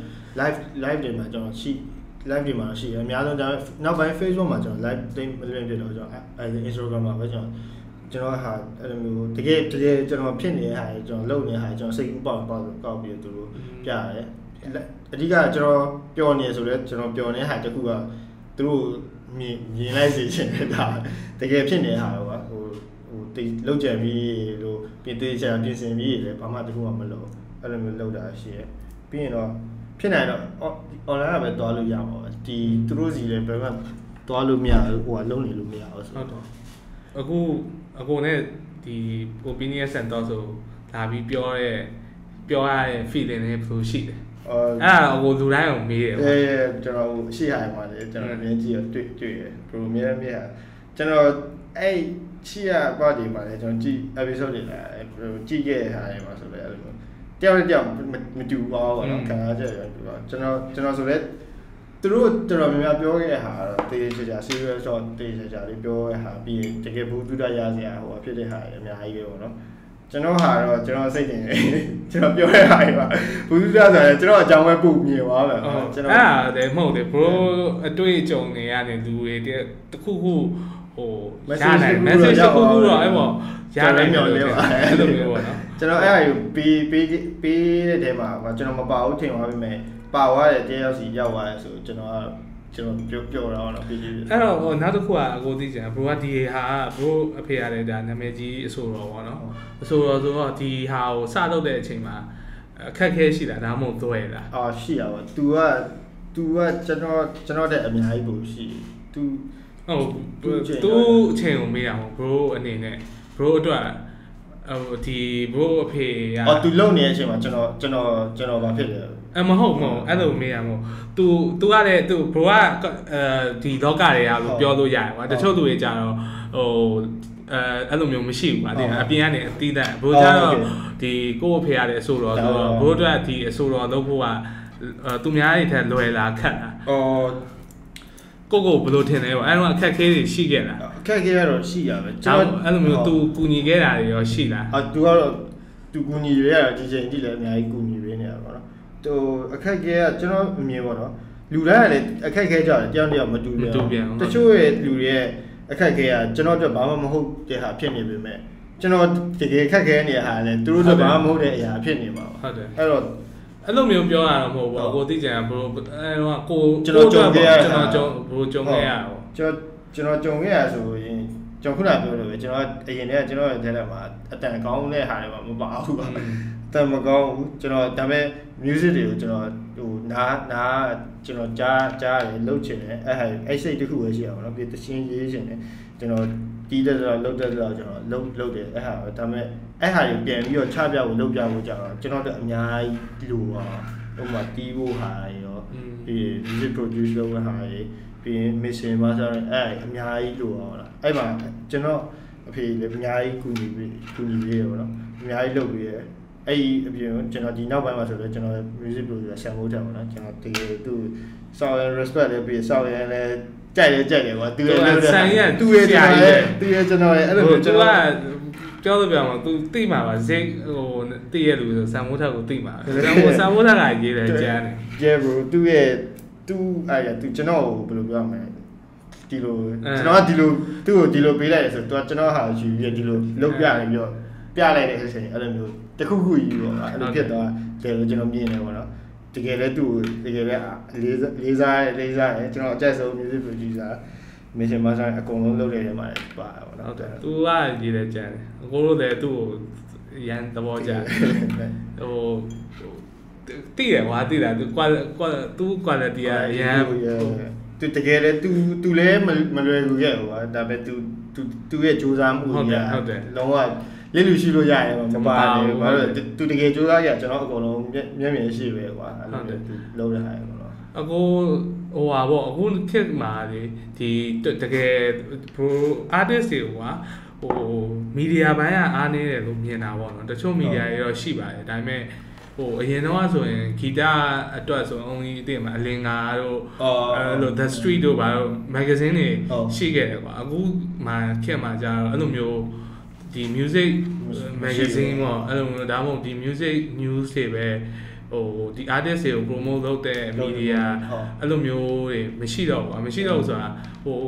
[SPEAKER 2] live တွေမှာကျွန်တော်ရှိ live တွေမှာရှိတယ်အများဆုံးဒါနောက်ပိုင်း Facebook မှာကျွန်တော် live သိမလွင့်ဖြစ်တော့ကျွန်တော်အဲ Instagram မှာပဲကျွန်တော်ဟာအဲ့လိုမျိုးတကယ်ကျွန်တော်ဖြစ်နေတဲ့ဟာကျွန်တော်လုပ်နေတဲ့ဟာကျွန်တော်စိတ်ကူးပေါက်ကောက်ပြီးသူတို့ပြရတယ်အဓိကကျွန်တော်ပျော်နေဆိုလဲကျွန်တော်ပျော်နေတဲ့ဟာတခုကသူတို့မြင်လိုက်စေချင်တယ်ဒါတကယ်ဖြစ်နေတဲ့ဟာတော့ဟိုတိတ်လောက်ကြံပြီးလို့ပြင်သေးချာပြင်ဆင်ပြီးလေဘာမှတခုမှမလုပ်အဲ့လိုမျိုးလုပ်တာရှိရပြီးရင်တော့ဖြစ်နိုင်တော့ online ကပဲတွားလို့ရပါဘူးဒီသူတို့စီလည်းဘယ်မှတွားလို့မရဘူးဟိုကလုံးနေလို့မရဘူးဆိုတော့
[SPEAKER 1] အခုနဲ့ဒီ opinion center ဆိုလာပြီးပြောရတဲ့ feeling တွေဘယ်လိုရှိလဲအဲ့ဒါကိုလူတိုင်းအောင်မေးတယ်
[SPEAKER 2] ကျွန်တော်ရှိရမှာလေကျွန်တော်မြင်ကြည့်ရတွေ့ရဘယ်လိုမြင်ကျွန်တော်အဲ့ရှိရပါဒီမှာလေကျွန်တော်ကြည့် episode တွေလာကြည့်ခဲ့တဲ့ဟာတွေမှာဆိုလဲအဲ့လိုတယောက်မတူပါဘူးနော်ခံစားချက်ရတူပါကျွန်တော်ဆိုလဲသူတို့တော်တော်များများပြောခဲ့တဲ့ဟာတော့တေးချာ serious တော့တေးချာလေးပြောတဲ့ဟာပြီးရင်တကယ်ဘူးတူတာရစရာဟိုဖြစ်တဲ့ဟာတွေအများကြီးပဲပေါ့နော်ကျွန်တော်ဟာတော့ကျွန်တော်စိတ်တင်တယ်ကျွန်တော်ပြောတဲ့ဟာတွေပါဘူးတူတာဆိုရင်ကျွန်တော်အကြောင်းပဲပူမြင်သွားမယ်
[SPEAKER 1] ကျွန်တော်အဲ့ဒါလည်းမဟုတ်တယ် bro အတွေ့အကြုံတွေရတယ်လူတွေတခုခုဟိုရနိုင် message တခုခုတော့အဲ့ပေါ့ရနိုင်တယ်လို့အဲ့လိုမျိုးပေါ့နော်
[SPEAKER 2] ကျွန်တော်အဲ့အရာကိုပေးတဲ့တဲမှာကျွန်တော်မပါဘူးထင်သွားပြီမဲ့ပါသွားတယ်တဲရောက်စီရောက်သွားတယ်ဆိုကျွန်တော်ပြောတော့တော့ပြီးပြီ
[SPEAKER 1] အဲ့တော့ဟိုနောက်တစ်ခုကအကိုသိချင် bro ကဒီဟာ bro အဖေရတယ်ဒါနာမည်ကြီးအဆိုတော်ပေါ့နော်အဆိုတော်ဆိုတော့ဒီဟာကိုစလုပ်တဲ့အချိန်မှာအခက်ခဲရှိတာဒါမှမဟုတ်သွဲလား
[SPEAKER 2] ရှိရပါ तू ကကျွန်တော်တဲ့အများကြီးပို့ရှိ तू
[SPEAKER 1] ဟုတ်သူအချိန်ကိုမေးတာပေါ့ bro အနေနဲ့ bro အတွက်ဒီ bro အဖေက
[SPEAKER 2] သူလုံနေတဲ့အချိန်မှာကျွန်တော်ဘာဖြစ်လဲ
[SPEAKER 1] မဟုတ်အဲ့လိုမေးရမို့ तू ကလည်း तू bro ကဒီလောကတွေကလို့ပြောလို့ရတယ်ကွာတချို့သူတွေကြတော့ဟိုအဲ့လိုမျိုးမရှိဘူးကွာအပြင်ကနေအတီးတန့် bro ကြတော့ဒီကိုယ့်အဖေကလည်းအဆိုတော်ဆိုတော့ bro အတွက်ဒီအဆိုတော်လုပ်ဖို့ကသူများတွေထက်လွယ်လားခက်လားကိုဘယ်လိုထင်လဲပေါ့အဲ့တော့အခက်ခဲတွေရှိခဲ့လား
[SPEAKER 2] အခက်ခဲကတော့ရှိရပဲ
[SPEAKER 1] ကျွန်တော်အဲ့လိုမျိုး तू ကူညီခဲ့တာတွေရောရှိလား
[SPEAKER 2] तू ကတော့ तू ကူညီရတာဒီချိန်တိလည်းအများကြီးကူညီပေးနေတာပေါ့နော်သူအခက်ခဲကကျွန်တော်အမြင်ပေါ့နော်လူတိုင်းကလည်းအခက်ခဲကြတယ်တယောက်မတူပြန်တချို့ရဲ့လူတွေရဲ့အခက်ခဲကကျွန်တော်တို့ဘာမှမဟုတ်တဲ့ဟာဖြစ်နေပေမဲ့ကျွန်တော်တကယ်အခက်ခဲနေတဲ့ဟာလည်းသူတို့တို့ဘာမှမဟုတ်တဲ့အရာဖြစ်နေမှာ
[SPEAKER 1] ဟုတ်တယ်
[SPEAKER 2] အဲ့တော့
[SPEAKER 1] အဲ့လိုမျိုးပြောရတာမဟုတ်ဘူးကိုသိကြရင်ဘယ်လိုအဲ့တော့ကို
[SPEAKER 2] ကျွန်တော်ကြုံခဲ့ရ
[SPEAKER 1] ဘယ်လိုကြုံခဲ့ရအောင်
[SPEAKER 2] ကျွန်တော်ကြုံခဲ့ရဆိုရင်ကျွန်တော်ခုနပြောလို့ပဲကျွန်တော်အရင်တည်းကကျွန်တော်ရဲ့ထဲထဲမှာအတန်ကောင်းတဲ့ဟာတွေမပါဘူးအတန်မကောင်းဘူးကျွန်တော်ဒါပေမဲ့ music တွေကိုကျွန်တော်ဟိုနားကျွန်တော်ကြားတယ်လှုပ်ချင်တယ်အဲ့စိတ်တစ်ခုပဲရှိအောင်เนาะပြီးတချင်းရေးချင်တယ်ကျွန်တော်တီးတဲ့တော့လှုပ်တဲ့တော့ကျွန်တော်လှုပ်တယ်အဲ့ဟာဒါပေမဲ့အဲ့ဟာတွေပြန်ပြီးတော့ချပြဖို့လှုပ်ပြဖို့ကြတော့ကျွန်တော်တို့အများကြီးလိုပါဟိုမှာတီးဖို့ဟာရောပြီး music produce လုပ်တဲ့ဟာတွေပြီး mission master အဲ့အများကြီးလိုအောင်လားအဲ့မှာကျွန်တော်အဖေလည်းအများကြီးကူညီပေးရောเนาะအများကြီးလုပ်ပြီးရအဲ့အပြင်ကျွန်တော်ဒီနောက်ပိုင်းမှာဆိုတော့ကျွန်တော် music producer ဆံမိုးထားပါတော့ကျွန်တော်တကယ်သူစောင်းရ respect လည်းပြီးစောင်းရလည်းကြိုက်တယ်ကွာသူရဲ့ဆံရသူရဲ့ကျွန်တော်ရဲ့အဲ့လိုကျွန်တော်
[SPEAKER 1] ပြောလို့ပြောမှာ तू သိမှာပါZiGဟိုသိရလူဆိုဆံမိုးထားကိုသိမှာဆံမိုးထားကရေးတယ်ကြားတယ်
[SPEAKER 2] yeah bro သူအဲ့သူကျွန်တော်ဘယ်လိုပြောမလဲဒီလိုကျွန်တော်ကဒီလိုသူ့ကိုဒီလိုပေးလိုက်တယ်ဆိုတော့ကျွန်တော်ဟာယူပြီးဒီလိုလုပ်ပြနေပြီးတော့ပြလိုက်တဲ့အချိန်အဲ့လိုမျိုးတခုခုယူတော့အဲ့လိုဖြစ်သွားတယ်လို့ကျွန်တော်မြင်နေပါတော့တကယ်လည်းသူ့တကယ်လည်းလေးစားတယ်ကျွန်တော်အကြိုက်ဆုံး music producer mission master အကုန်လုံးလုပ်နေတယ်မှာပါပါတော့ဟုတ်တယ်
[SPEAKER 1] သူကရေးတယ်ကြတယ်အကိုတို့လည်းသူ့ကိုရန်သဘောကျဟိုတည်တယ်ကွာတည်တာသူ quality ကရန်
[SPEAKER 2] သူတကယ်လည်းသူလည်းမလွယ်ဘူးခဲ့ကွာဒါပေမဲ့သူရဲ့ကြိုးစားမှုကြီး
[SPEAKER 1] ဟုတ်တယ်
[SPEAKER 2] လုံးဝလေးလူရှိလို့ရတယ်မပါတယ်ဘာလို့သူတကယ်ကြိုးစားရကျွန်တော်အကုန်လုံးမျက်မြင်ရှိပဲကွာအဲ့လိုသူလုံးတဲ့ဟာပေါ့နော်
[SPEAKER 1] အကိုဟိုပါပေါ့အခုခေတ်မှာလေဒီတကယ် pro artist တွေကဟို media ဘိုင်းကအားနေတယ်လို့မြင်တာပေါ့နော်တချို့ media တွေတော့ရှိပါတယ်ဒါပေမဲ့ဟိုအရင်တော့ဆိုရင်ဂီတအတွက်ဆို only အသိမှာအလင်္ကာတို့အဲ့လို the street တို့ဘာလို့ magazine တွေရှိခဲ့တယ်ကွာအခုမှခေတ်မှာကြာတော့အဲ့လိုမျိုးဒီ music magazine ပေါ့အဲ့လိုမျိုးဒါမှမဟုတ်ဒီ music news တွေပဲဟိုဒီ artist တွေကို promote လုပ်တဲ့ media အဲ့လိုမျိုးတွေမရှိတော့ဘူးမရှိတော့ဘူးဆိုတာဟို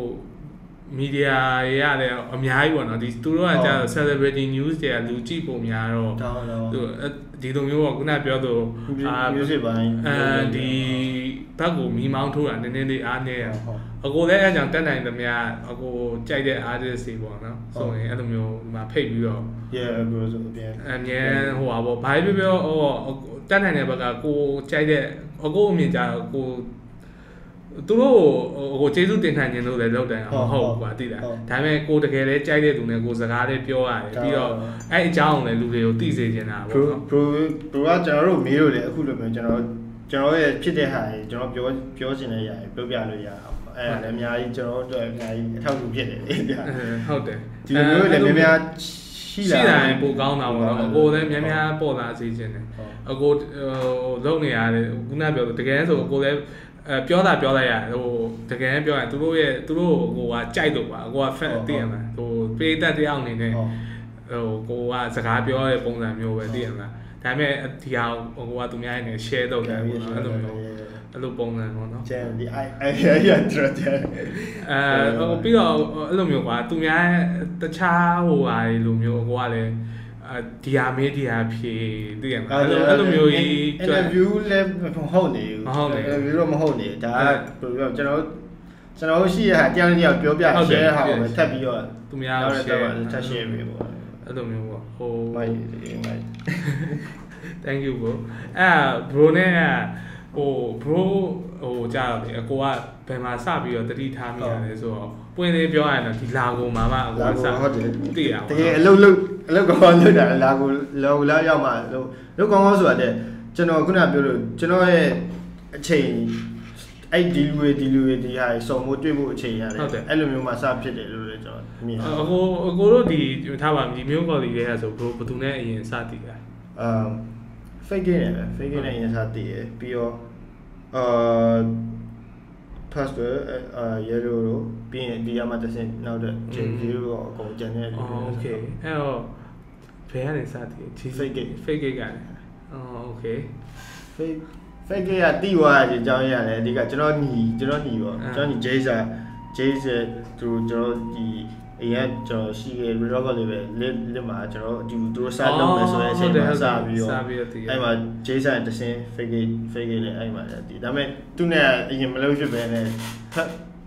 [SPEAKER 1] media တွေရတယ်အများကြီးပေါ့နော်ဒီသူတို့ကကြာ celebrity news တွေကလူကြည့်ပုံများတော့သူဒီလိုမျိုးပေါ့ခုနပြောသူ
[SPEAKER 2] music ဘိုင်း
[SPEAKER 1] ဒီဘက်ကိုမီးမောင်းထိုးတာနည်းနည်းလေးအားနေရအကိုလည်းအဲ့ကြောင့်တက်နိုင်သမျှအကိုကြိုက်တဲ့ artist တွေပေါ့နော်ဆိုရင်အဲ့လိုမျိုးဒီမှာဖိတ်ပြီးတော့
[SPEAKER 2] yeah bro ဆိုအပြင်
[SPEAKER 1] အမြဲဟိုပါပေါ့ဘာပဲပြောဟိုတက်နိုင်တဲ့ဘက်ကကိုကြိုက်တဲ့အကိုအမြင်ကြတော့ကိုသူတို့ဟိုကျေးဇူးတင်ခံခြင်းလို့လည်းလုပ်တယ်မဟုတ်ဘူးကွာသိလားဒါပေမဲ့ကိုတကယ်လည်းကြိုက်တဲ့သူနဲ့ကိုစကားလေးပြောရတယ်ပြီးတော့အဲ့အကြောင်းလည်းလူတွေကိုသိစေချင်တာပေါ့နော်
[SPEAKER 2] bro ကကျွန်တော်တို့မေးလို့လေအခုလိုမျိုးကျွန်တော်ရဲ့ဖြစ်တဲ့ဟာကြီးကျွန်တော်ပြောချင်တဲ့ຢာပြောပြလို့ရအောင်အဲ့ဒါလည်းအများကြီးကျွန်တော်တို့အများကြီးအထောက်အကူဖြစ်တယ်လေဗျာ
[SPEAKER 1] ဟုတ်တယ်
[SPEAKER 2] ဒီလိုမျိုးလည်းများ
[SPEAKER 1] ရှိတာပိုကောင်းတာပေါ့နော်အကိုလည်းများပေါ်လာစေချင်တယ်အကိုလုပ်နေရတယ်ခုနပြောတကယ်ဆိုအကိုလည်းပြောလိုက်ရဟိုတကယ်ပြောရင်သူတို့ဟိုကကြိုက်တော့ပါအကိုက fan သိရမှာဟိုပေးတတ်တယောက်အနေနဲ့ဟိုကိုကစကားပြောတဲ့ပုံစံမျိုးပဲသိရမှာဒါပေမဲ့ဒီဟာဟိုကသူများနဲ့ share လုပ်တယ်ပေါ့နော်အဲ့လိုမျိုးအဲ့လိုပုံစံပေါ့နော်
[SPEAKER 2] ကျန်ဒီ I ရတဲ့
[SPEAKER 1] ဟိုပြီးတော့အဲ့လိုမျိုးကွာသူများတခြားဟိုဟာလိုမျိုးကိုကလည်းဒီဟာမေးဒီဟာဖြေသိရမှာအဲ့လိုမျိုးကြီး
[SPEAKER 2] interview လည်းမဟုတ်နေဘူး interview တော့မဟုတ်နေဒါကဘယ်လိုပြောကျွန်တော်ရှိရဟာတရားနဲ့တရားပြောပြ share ဟာပဲထပ်ပြီးတော့
[SPEAKER 1] သူများ
[SPEAKER 2] share ထပ် share ပေးပေါ့
[SPEAKER 1] အဲ့လိုမျိုးပေါ့ဟို
[SPEAKER 2] မိုက်
[SPEAKER 1] thank you bro bro နဲ့ဟို bro ဟိုကြာတော့လေအကိုကဘယ်မှာစပြီးတော့တတိထားမိရတယ်ဆိုတော့ပွင့်လေးပြောရရင်တော့ဒီလာကိုမှာမှအကိုကစ
[SPEAKER 2] ဟုတ်တယ်
[SPEAKER 1] သိရအောင်
[SPEAKER 2] တကယ်အလုပ်ကောင်းလုပ်တာလာကိုလောက်ရောက်မှလုပ်ကောင်းဆိုတာတဲ့ကျွန်တော်ခုနပြောလို့ကျွန်တော်ရဲ့အချိန်အဲ့ဒီလူတွေဒီဟာစုံဖို့တွေ့ဖို့အချိန်ရတယ်အဲ့လိုမျိုးမှစဖြစ်တယ်လို့လည်းကျွန်တော်မြင်
[SPEAKER 1] အကိုတို့ဒီထားပါဒီမျိုးကော်လီတွေကဆိုဘယ်သူနဲ့အရင်စတည်တာ
[SPEAKER 2] fake game နဲ့ fake game နဲ့အရင်စတည်ရပြီးတော့pastor yellow လို့ပြီးရင်ဒီရမှာတစ်ဆင့်နောက်တဲ့ J0 တော့အကုန်ကျန်တဲ့လူတွေ
[SPEAKER 1] okay အဲ့တော့ဘယ်ကနေစတည်
[SPEAKER 2] fake game
[SPEAKER 1] ကနေokay
[SPEAKER 2] fake game ကတီးသွားတဲ့အကြောင်းရတယ်အဓိကကျွန်တော်ညီပေါ့ကျွန်တော်ညီ Jason သူကျွန်တော်ဒီအရင်ကျွန်တော်ရှိခဲ့ record လေးပဲလက်မှာကျွန်တော်ဒီသူတို့စလုပ်မယ်ဆိုတဲ့အချိန်မှာစပြီးတော့အဲ့မှာ Jason တစ်ဆင့် fake game လေးအဲ့မှာဒီဒါပေမဲ့သူနဲ့အရင်မလုပ်ဖြစ်ပဲနဲ့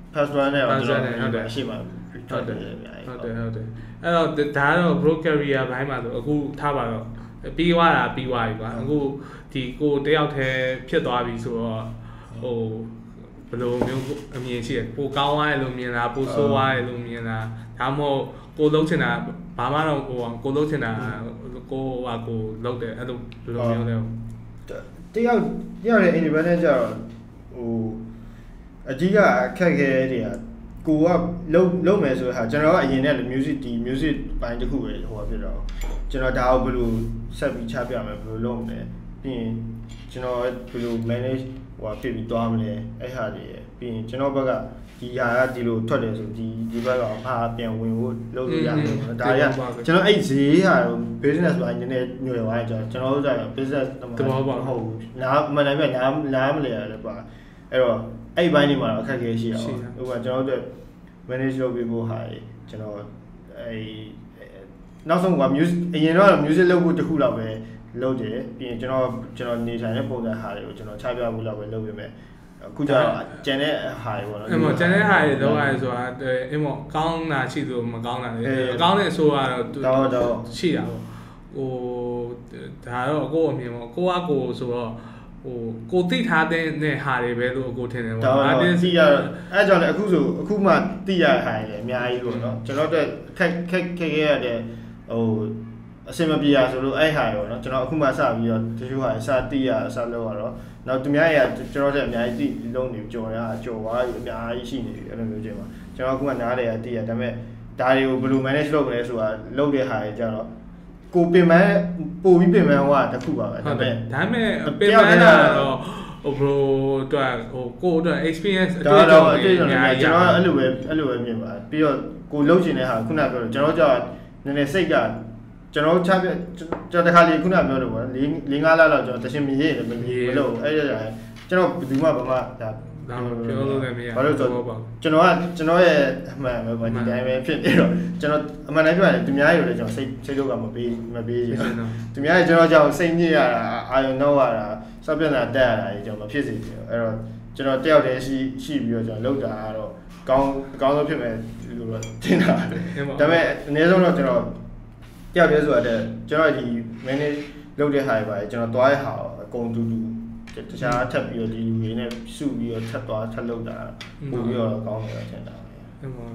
[SPEAKER 2] first one နဲ့တော့ကျွန်တော်ရှိမှာ
[SPEAKER 1] ဟုတ်တယ်အဲ့တော့ဒါကတော့ bro career ဘိုင်းမှာဆိုအခုထားပါတော့ပြီးသွားပြီကွာအခုဒီကိုတယောက်တည်းဖြစ်သွားပြီဆိုတော့ဟိုဘယ်လိုမျိုးအမြင်ရှိရပိုကောင်းသွားတယ်လို့မြင်လားပိုဆိုးသွားတယ်လို့မြင်လားဒါမှမဟုတ်ကိုလုံးချင်တာဘာမှတော့ကိုလုံးချင်တာကိုလုံးတယ်အဲ့လိုဘယ်လိုမျိုးလဲ
[SPEAKER 2] တယောက်ရဲ့ independent ကြတော့ဟိုအကြီးကခက်ခဲတွေကကိုကလုံးမယ်ဆိုတဲ့ဟာကျွန်တော်ကအရင်နဲ့ music ပိုင်းတစ်ခုပဲဟိုဖြစ်တော့ကျွန်တော်ဒါကိုဘယ်လိုဆက်ပြီးချပြမယ်ဘယ်လိုလုပ်မလဲပြီးရင်ကျွန်တော်ဘယ်လို manage ဟိုဖြစ်ပြီးသွားမလဲအဲ့ဟာတွေပြီးရင်ကျွန်တော်ဘက်ကဒီဟာကဒီလိုထွက်တယ်ဆိုဒီဘက်ကဘာပြန်ဝင်ဖို့လုပ်လို့ရတယ်ဒါရကျွန်တော်အဲ့ဈေးဟာ business ပိုင်းနည်းနည်းညွှန်သွားတယ်ကျွန်တော်တို့က business တမောဟုတ်ဘူးနားမနိုင်ပဲနားမလဲရတယ်ပါအဲ့တော့အဲ့ဘိုင်းတွေမှာတော့အခက်အခဲရှိတာပေါ့ဟိုကကျွန်တော်တို့ manage လုပ်ပြီးဖို့ဟာကျွန်တော်အဲ့နောက်ဆုံးက music အရင်တော့ music လုပ်ဖို့တခုလောက်ပဲလုပ်တယ်ပြီးရင်ကျွန်တော်နေထိုင်တဲ့ပုံစံဟာတွေကိုကျွန်တော်ချပြဖို့လောက်ပဲလုပ်ပေးမယ်အခုကျတော့ကျန်တဲ့ဟာတွေပေါ့နော်
[SPEAKER 1] အဲ့မှာကျန်တဲ့ဟာတွေတော့အဲဆိုတာအင်းမောကောင်းတာရှိသလိုမကောင်းတာလေကောင်းတဲ့ဆိုတော့ရှိတာပေါ့ဟိုဒါတော့ကိုယ့်အမြင်ပေါ့ကိုဆိုတော့ဟိုကိုသိထားတဲ့ဟာတွေပဲလို့ကိုထင်တယ်ပေါ့
[SPEAKER 2] ဒါတင်စီရအဲ့ကြောင့်လည်းအခုမှသိရတဲ့ဟာတွေအများကြီးပေါ့နော်ကျွန်တော်တို့ခက်ရတဲ့ဟိုအစင်မပြေရဆိုလို့အဲ့ဟာရောနော်ကျွန်တော်အခုမှစပြီးတော့တချို့ဟာစသိရစလုပ်ရတော့နောက်သူများရကျွန်တော်တို့အများကြီးသိလုံးနေကြော်သွားပြီအများကြီးရှိနေပြီအဲ့လိုမျိုးချင်းပါကျွန်တော်အခုမှနားလေရသိရဒါပေမဲ့ဒါတွေကိုဘယ်လို manage လုပ်မလဲဆိုတာလုပ်တဲ့ဟာတွေကြတော့ကိုပင်မပို့ပြီးပင်မဟိုတခုပါပဲ
[SPEAKER 1] ဒါပေမဲ့ပင်မကတော့ဟို bro အတွက်ဟိုကိုအတွက် experience အတွေ့အကြုံတွေအများကြီး
[SPEAKER 2] ကျွန်တော်အဲ့လိုပဲမြင်ပါပြီးတော့ကိုလုပ်ချင်တဲ့ဟာခုနပြောလို့ကျွန်တော်ကြောက်နည်းနည်းစိတ်ကကျွန်တော်ချပြကျွန်တော်တခါလေခုနပြောလို့ပေါ့၄-၅ လလောက်ကျွန်တော်တရှင်မရေးမလို့အဲ့ဒါကျွန်တော်ဘယ်သူမှဘာမှ
[SPEAKER 1] ဒါပြောလို့လည်းမရ
[SPEAKER 2] ဘာလို့ဆိုကျွန်တော်ရဲ့အမှန်ပဲပေါ့ဒီတိုင်းပဲဖြစ်နေတော့ကျွန်တော်အမှန်တမ်းပြောရင်သူများတွေလည်းကျွန်တော်စိတ်တော့ကမပေးချင်သူများတွေကျွန်တော်ကြောင့်စိတ်ညစ်ရတာအာရုံနှောက်ရတာစောက်ပြနေတာတက်ရတာကြီးကျွန်တော်မဖြစ်စေချင်ဘူးအဲ့တော့ကျွန်တော်တယောက်တည်းရှိပြီးတော့ကျွန်တော်လောက်တာကတော့ကောင်းဆုံးဖြစ်မယ်လို့တော့ထင်တာဒါပေမဲ့အနည်းဆုံးတော့ကျွန်တော်တယောက်တည်းဆိုတော့ကျွန်တော်ဒီ manage လုပ်တဲ့ဟာတွေပါကျွန်တော်သွားရဟာအကုန်တူတခြားထပ်ပြီးတော့ဒီလူတွေနဲ့စုပြီးတော့ထပ်လုပ်တာပို့ပြီးတော့ကောင်းတယ်ထင်တာပဲ
[SPEAKER 1] ဟို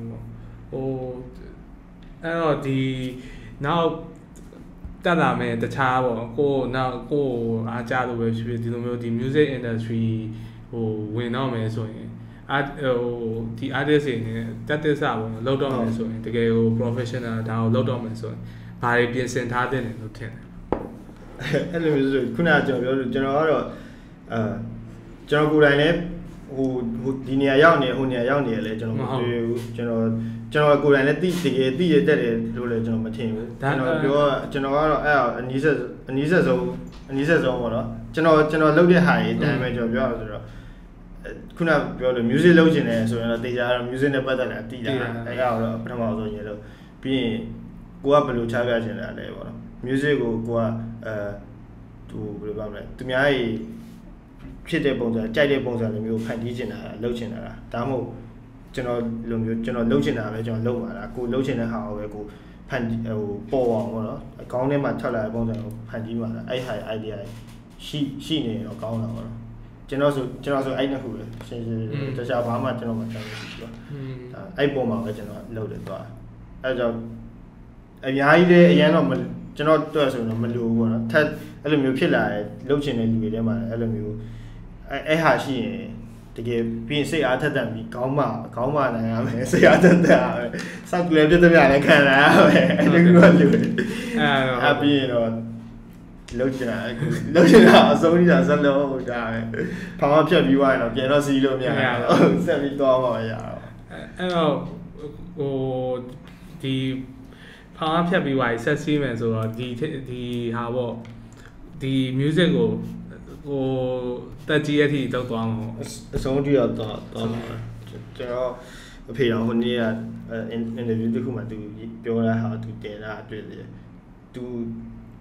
[SPEAKER 1] အဲ့တော့ဒီနောက်တက်လာမယ်တခြားပေါ့ကိုအားကြလို့ပဲဖြစ်ဒီလိုမျိုးဒီ music industry ဟိုဝင်တော့မယ်ဆိုရင်ဒီ artist တွေနဲ့တက်တက်စားပေါ့လောက်တော့မယ်ဆိုရင်တကယ်ဟို professional ဒါကိုလောက်တော့မယ်ဆိုရင်ဘာတွေပြင်ဆင်ထားတဲ့လို့ထင်တယ်
[SPEAKER 2] အဲ့လိုမျိုးဆိုခုနကကျွန်တော်ပြောလို့ကျွန်တော်ကတော့ကျွန်တော်ကိုယ်တိုင်လည်းဟိုဒီနေရာရောက်နေဟိုနေရာရောက်နေလဲကျွန်တော်မတွေ့ဘူးကျွန်တော်ကိုယ်တိုင်လည်းတကယ်သိရတတ်တယ်လို့လည်းကျွန်တော်မထင်ဘူးကျွန်တော်ကတော့အဲ့အနီးဆက်ဆုံးပေါ့နော်ကျွန်တော်လုပ်တဲ့ဟာတွေအတိုင်းပဲကျွန်တော်ပြောရဆိုတော့ခုနပြောလို့ music လုပ်ချင်တယ်ဆိုရင်တော့တရားတော့ music နဲ့ပတ်သက်တာသိတာအဲ့ဒါတော့ပထမဆုံးရေလို့ပြီးရင်ကိုကဘယ်လိုချပြချင်တာလဲပေါ့နော် music ကိုကသူဘယ်လိုပြောမလဲသူများကြီးဖြစ်တဲ့ပုံစံကြိုက်တဲ့ပုံစံမျိုးဖန်တီးချင်တာလုပ်ချင်တာဒါမှမဟုတ်ကျွန်တော်လိုမျိုးကျွန်တော်လုပ်ချင်တာပဲကျွန်တော်လုပ်ပါလားကိုလုပ်ချင်တဲ့ဟာကိုပဲကိုဖန်တီးဟိုပေါ်အောင်ပေါ့နော်အကောင်းထဲမှာထွက်လာတဲ့ပုံစံကိုဖန်တီးပါလားအဲ့ဟာ idea ရှိနေတော့ကောင်းတာပေါ့နော်ကျွန်တော်ဆိုအဲ့နှစ်ခုပဲရှင်းတခြားဘာမှကျွန်တော်မပြောဘူးဆိုတော့အဲ့ပုံမှာပဲကျွန်တော်လုပ်တယ်သွားအဲ့ကြောင့်အများကြီးလည်းအရင်တော့ကျွန်တော်တွေ့ဆိုတော့မလိုဘူးပေါ့နော်ထပ်အဲ့လိုမျိုးဖြစ်လာတယ်လုပ်ချင်တဲ့လူတွေထဲမှာအဲ့လိုမျိုးအဲ့ဟာရှိရင်တကယ်ပြီးစိတ်အားထက်သန်ပြီးခေါင်းမနိုင်ရမယ်စိတ်အားထက်သန်ရမယ်စောက်လည်းပြတ်တဲ့များလည်းခံရမယ်အဲ့လိုမျိုးလူတွေအဲ့ပြီးရင်တော့လုပ်ချင်တာအဆုံးကြီးတာဇက်လုံးဒါပဲဖောင်းဖြတ်ပြီးသွားရင်တော့ပြန်တော့စီးလို့မရဘူးဆက်ပြီးသွားမှမရတော့
[SPEAKER 1] အဲ့တော့ဟိုဒီဖောင်းဖြတ်ပြီးသွားရင်ဆက်စီးမယ်ဆိုတော့ဒီဟာပေါ့ဒီ music ကိုဟိုတက်ကြီးအထိလောက်သွားမှာ
[SPEAKER 2] အဆုံးထိတော့သွားမှာကျွန်တော်အဖေတော်ဟိုနေ့ကinterview တစ်ခုမှသူပြောတာဟာသူတင်တာတွေ့တယ်သူ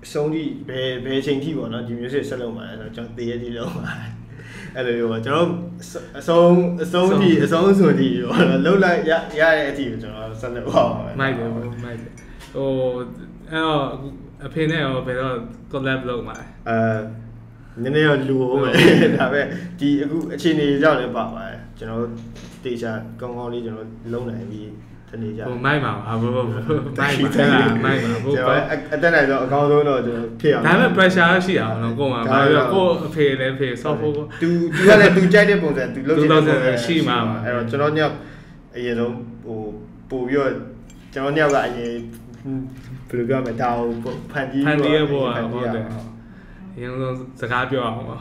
[SPEAKER 2] ဆုံးထိဘယ်ချိန်ထိပေါ့နော်ဒီမျိုးစစ်ဆက်လုပ်မှာလဲဆိုတော့ကျွန်တော်တည်ရည်လုံးမှာအဲ့လိုမျိုးကျွန်တော်အဆုံးထိဆိုထိပေါ့နော်လှုပ်လိုက်ရတဲ့အထိကိုကျွန်တော်ဆက်လုပ်အောင်
[SPEAKER 1] မိုက်တယ်ဟိုအဲ့တော့အဖေနဲ့ရောဘယ်တော့ collab လုပ်မှာ
[SPEAKER 2] နည်းနည်းတော့လူဟုတ်မယ်ဒါပဲဒီအခုအခြေအနေကြောင့်လည်းပါပါတယ်ကျွန်တော်တေချာကောင်းလေးကျွန်တော်လုံးနိုင်ပြီးတနေ့ကြ
[SPEAKER 1] ဟိုမိုက်ပါဟာဘို့မိုက်ပါဘို့
[SPEAKER 2] အတက်နိုင်တော့အကောင်းဆုံးတော့ကျွန်တော်ဖြစ်အောင်
[SPEAKER 1] ဒါပေမဲ့ pressure ရှိတာနော်ကိုယ်မှာဘာလို့ကိုအဖေလည်းဖေ software ကို
[SPEAKER 2] သူကလည်းသူကြိုက်တဲ့ပုံစံသူလုပ်တဲ့ပုံစံ
[SPEAKER 1] ရှိမှာ
[SPEAKER 2] အဲ့တော့ကျွန်တော်ညအရင်ဆုံးဟိုပို့ပြီးတော့ကျွန်တော်ညကအရင်ဘယ်လိုပြောမလဲဒါကိုဖန်တီး
[SPEAKER 1] ရဖို့ဟုတ်တယ်အရင်ဆုံးစကားပြောအောင်ပေါ့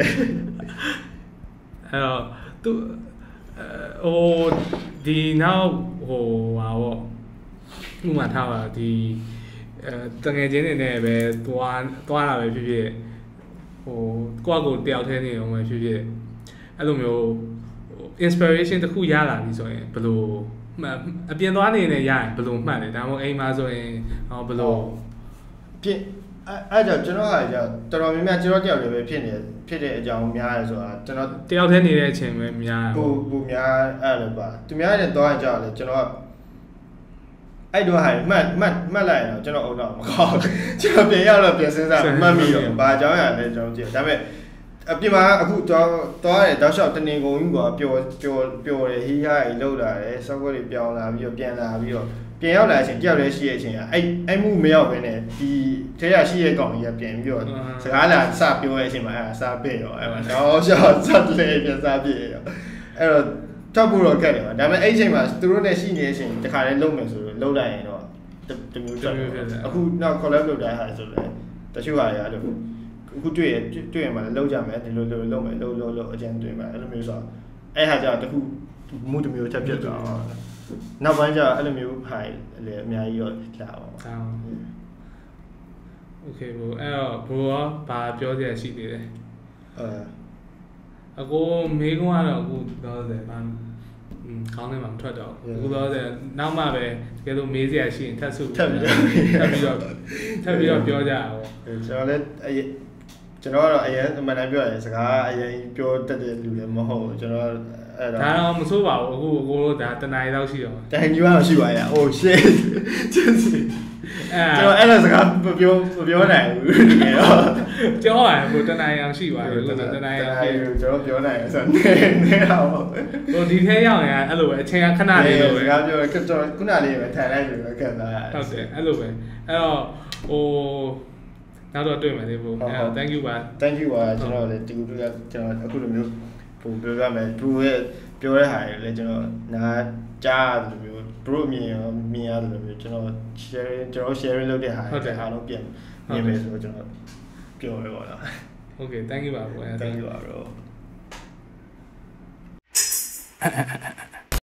[SPEAKER 1] အဲ့တော့သူဟိုဒီနောက်ဟိုဟာပေါ့ဥမာထားပါဒီတငယ်ချင်းတွေနဲ့ပဲသွားတာပဲဖြစ်ဖြစ်ဟိုကိုယ့်အကိုတယောက်တည်းနေအောင်ပဲဖြစ်ဖြစ်အဲ့လိုမျိုး inspiration တစ်ခုရလာပြီဆိုရင်ဘယ်လိုအပြင်သွားနေနေရရင်ဘယ်လိုမှတ်လဲဒါမှမဟုတ်အိမ်မှာဆိုရင်ဘယ်လို
[SPEAKER 2] ပြင်အဲ့ကြောင့်ကျွန်တော်ကကြာတော်တော်များများကျွန်တော်တယောက်လည်းပဲဖြစ်တဲ့အကြောင်းများရဲဆိုတာကျွန်တော်
[SPEAKER 1] တယောက်တည်းနေတဲ့အချိန်ပဲများ
[SPEAKER 2] ပူများအဲ့လိုပါသူများနဲ့သွားရင်ကြာလေကျွန်တော်အဲ့တော့ဟာမှတ်လိုက်ရင်တော့ကျွန်တော်အုံတော့မကောင်းကျွန်တော်ပြန်ရောက်တော့ပြန်စဉ်းစားမှတ်မိတော့ဘာအကြောင်းရလဲကျွန်တော်ကြည့်ဒါပေမဲ့အပြင်မှာအခုသွားတယ်တောက်လျှောက်တနေကုန်ကြီးကွာပျော်တယ်ဟီးဟာကြီးလောက်လာတယ်ဆောက်ခွက်တွေပြောင်းလာပြီးတော့ပြန်လာပြီးတော့ပြန်ရောက်လာချိန်ကြောက်လဲရှိတဲ့အချိန်ကအဲ့မှုမရောက်ဘဲနဲ့ဒီထဲရရှိရဲ့ကောင်ကြီးကပြန်ပြီးတော့စကားလာစပြောတဲ့အချိန်မှာအဲ့စာပြည့်ရောအဲ့မှာတော့ရှော့စက်လေပြန်စာပြည့်ရောအဲ့တော့တောက်ဖို့တော့ခက်တယ်ပါဒါပေမဲ့အဲ့အချိန်မှာသူတို့နဲ့ရှိနေတဲ့အချိန်တခါတည်းလုံးမယ်ဆိုတော့လုံးလိုက်ရင်တော့တမျိုးတက်အခုနောက် collab လုပ်တာဟာဆိုလဲတချို့ဟာတွေအဲ့လိုအခုတွေ့ရမှာလုံးကြမယ်ဒီလိုလုံးမယ်လုံးအကျဉ်းတွေ့မှာအဲ့လိုမျိုးဆိုအဲ့ဟာကြောင့်တခုမှုတစ်မျိုးထပ်ပြတ်သွားအောင်နောက်ပိုင်းကျအဲ့လိုမျိုးဟာလေအများကြီးတော့လာအောင်
[SPEAKER 1] โอเคဘို့အဲ့တော့ဘို့ရောဘာပြောစရာရှိသေးလဲအကိုမေးခွန်းကတော့အခုတော့တယ်ဘာခေါင်းထဲမှာမထွက်တော့အခုတော့နောက်မှပဲတကယ်လို့မေးစရာရှိရင်ထပ်ပြီးတော့ပြောကြအောင်
[SPEAKER 2] ကျွန်တော်လည်းကျွန်တော်ကတော့အရင်အမှန်တမ်းပြောရတယ်စကားအရင်ပြောတတ်တဲ့လူလည်းမဟုတ်ဘူးကျွန်တော်
[SPEAKER 1] အဲ့တော့ဒါတော့မဆိုးပါဘူးအခုအကိုတို့ဒါတနားရီလောက်ရှိတော့
[SPEAKER 2] တန်ကြီးကတော့ရှိပါရဲ့ oh shit ကျွန်တော်အဲ့လိုစကားမပြောနိုင်ဘူးတကယ်တော့
[SPEAKER 1] ပြောရတယ်ကိုတနားရီအောင်ရှိပါတယ်တနားရီအောင်
[SPEAKER 2] ကျွန်တော်ပြောနိုင်ဆိုနေတော့
[SPEAKER 1] ဟိုဒီထဲရောက်ရင်အဲ့လိုပဲအချိန်ကခဏလေးလိုပဲ
[SPEAKER 2] စကားပြောကျွန်တော်ခုနလေးပဲထိုင်လိုက်ပြီးခံစားရတယ်
[SPEAKER 1] ဟုတ်တယ်အဲ့လိုပဲအဲ့တော့ဟိုနောက်တော့တွေ့မယ်လေဘို့အဲ့တော့ thank you ပါ
[SPEAKER 2] thank you ပါကျွန်တော်လည်းဒီကူကကျွန်တော်အခုလိုမျိုးပုံပြောရမယ် bro ရဲ့ပြောတဲ့ဟာတွေလည်းကျွန်တော်နားကြားတယ်လို့မျိုး bro မြင်ရတယ်လို့မျိုးကျွန်တော် sharing လုပ်တဲ့ဟာတွေအားလုံးပြန်မြင်မယ်ဆိုတော့ကျွန်တော်ပြောရပါတော့
[SPEAKER 1] okay thank you ပါဘို့
[SPEAKER 2] thank you ပါ bro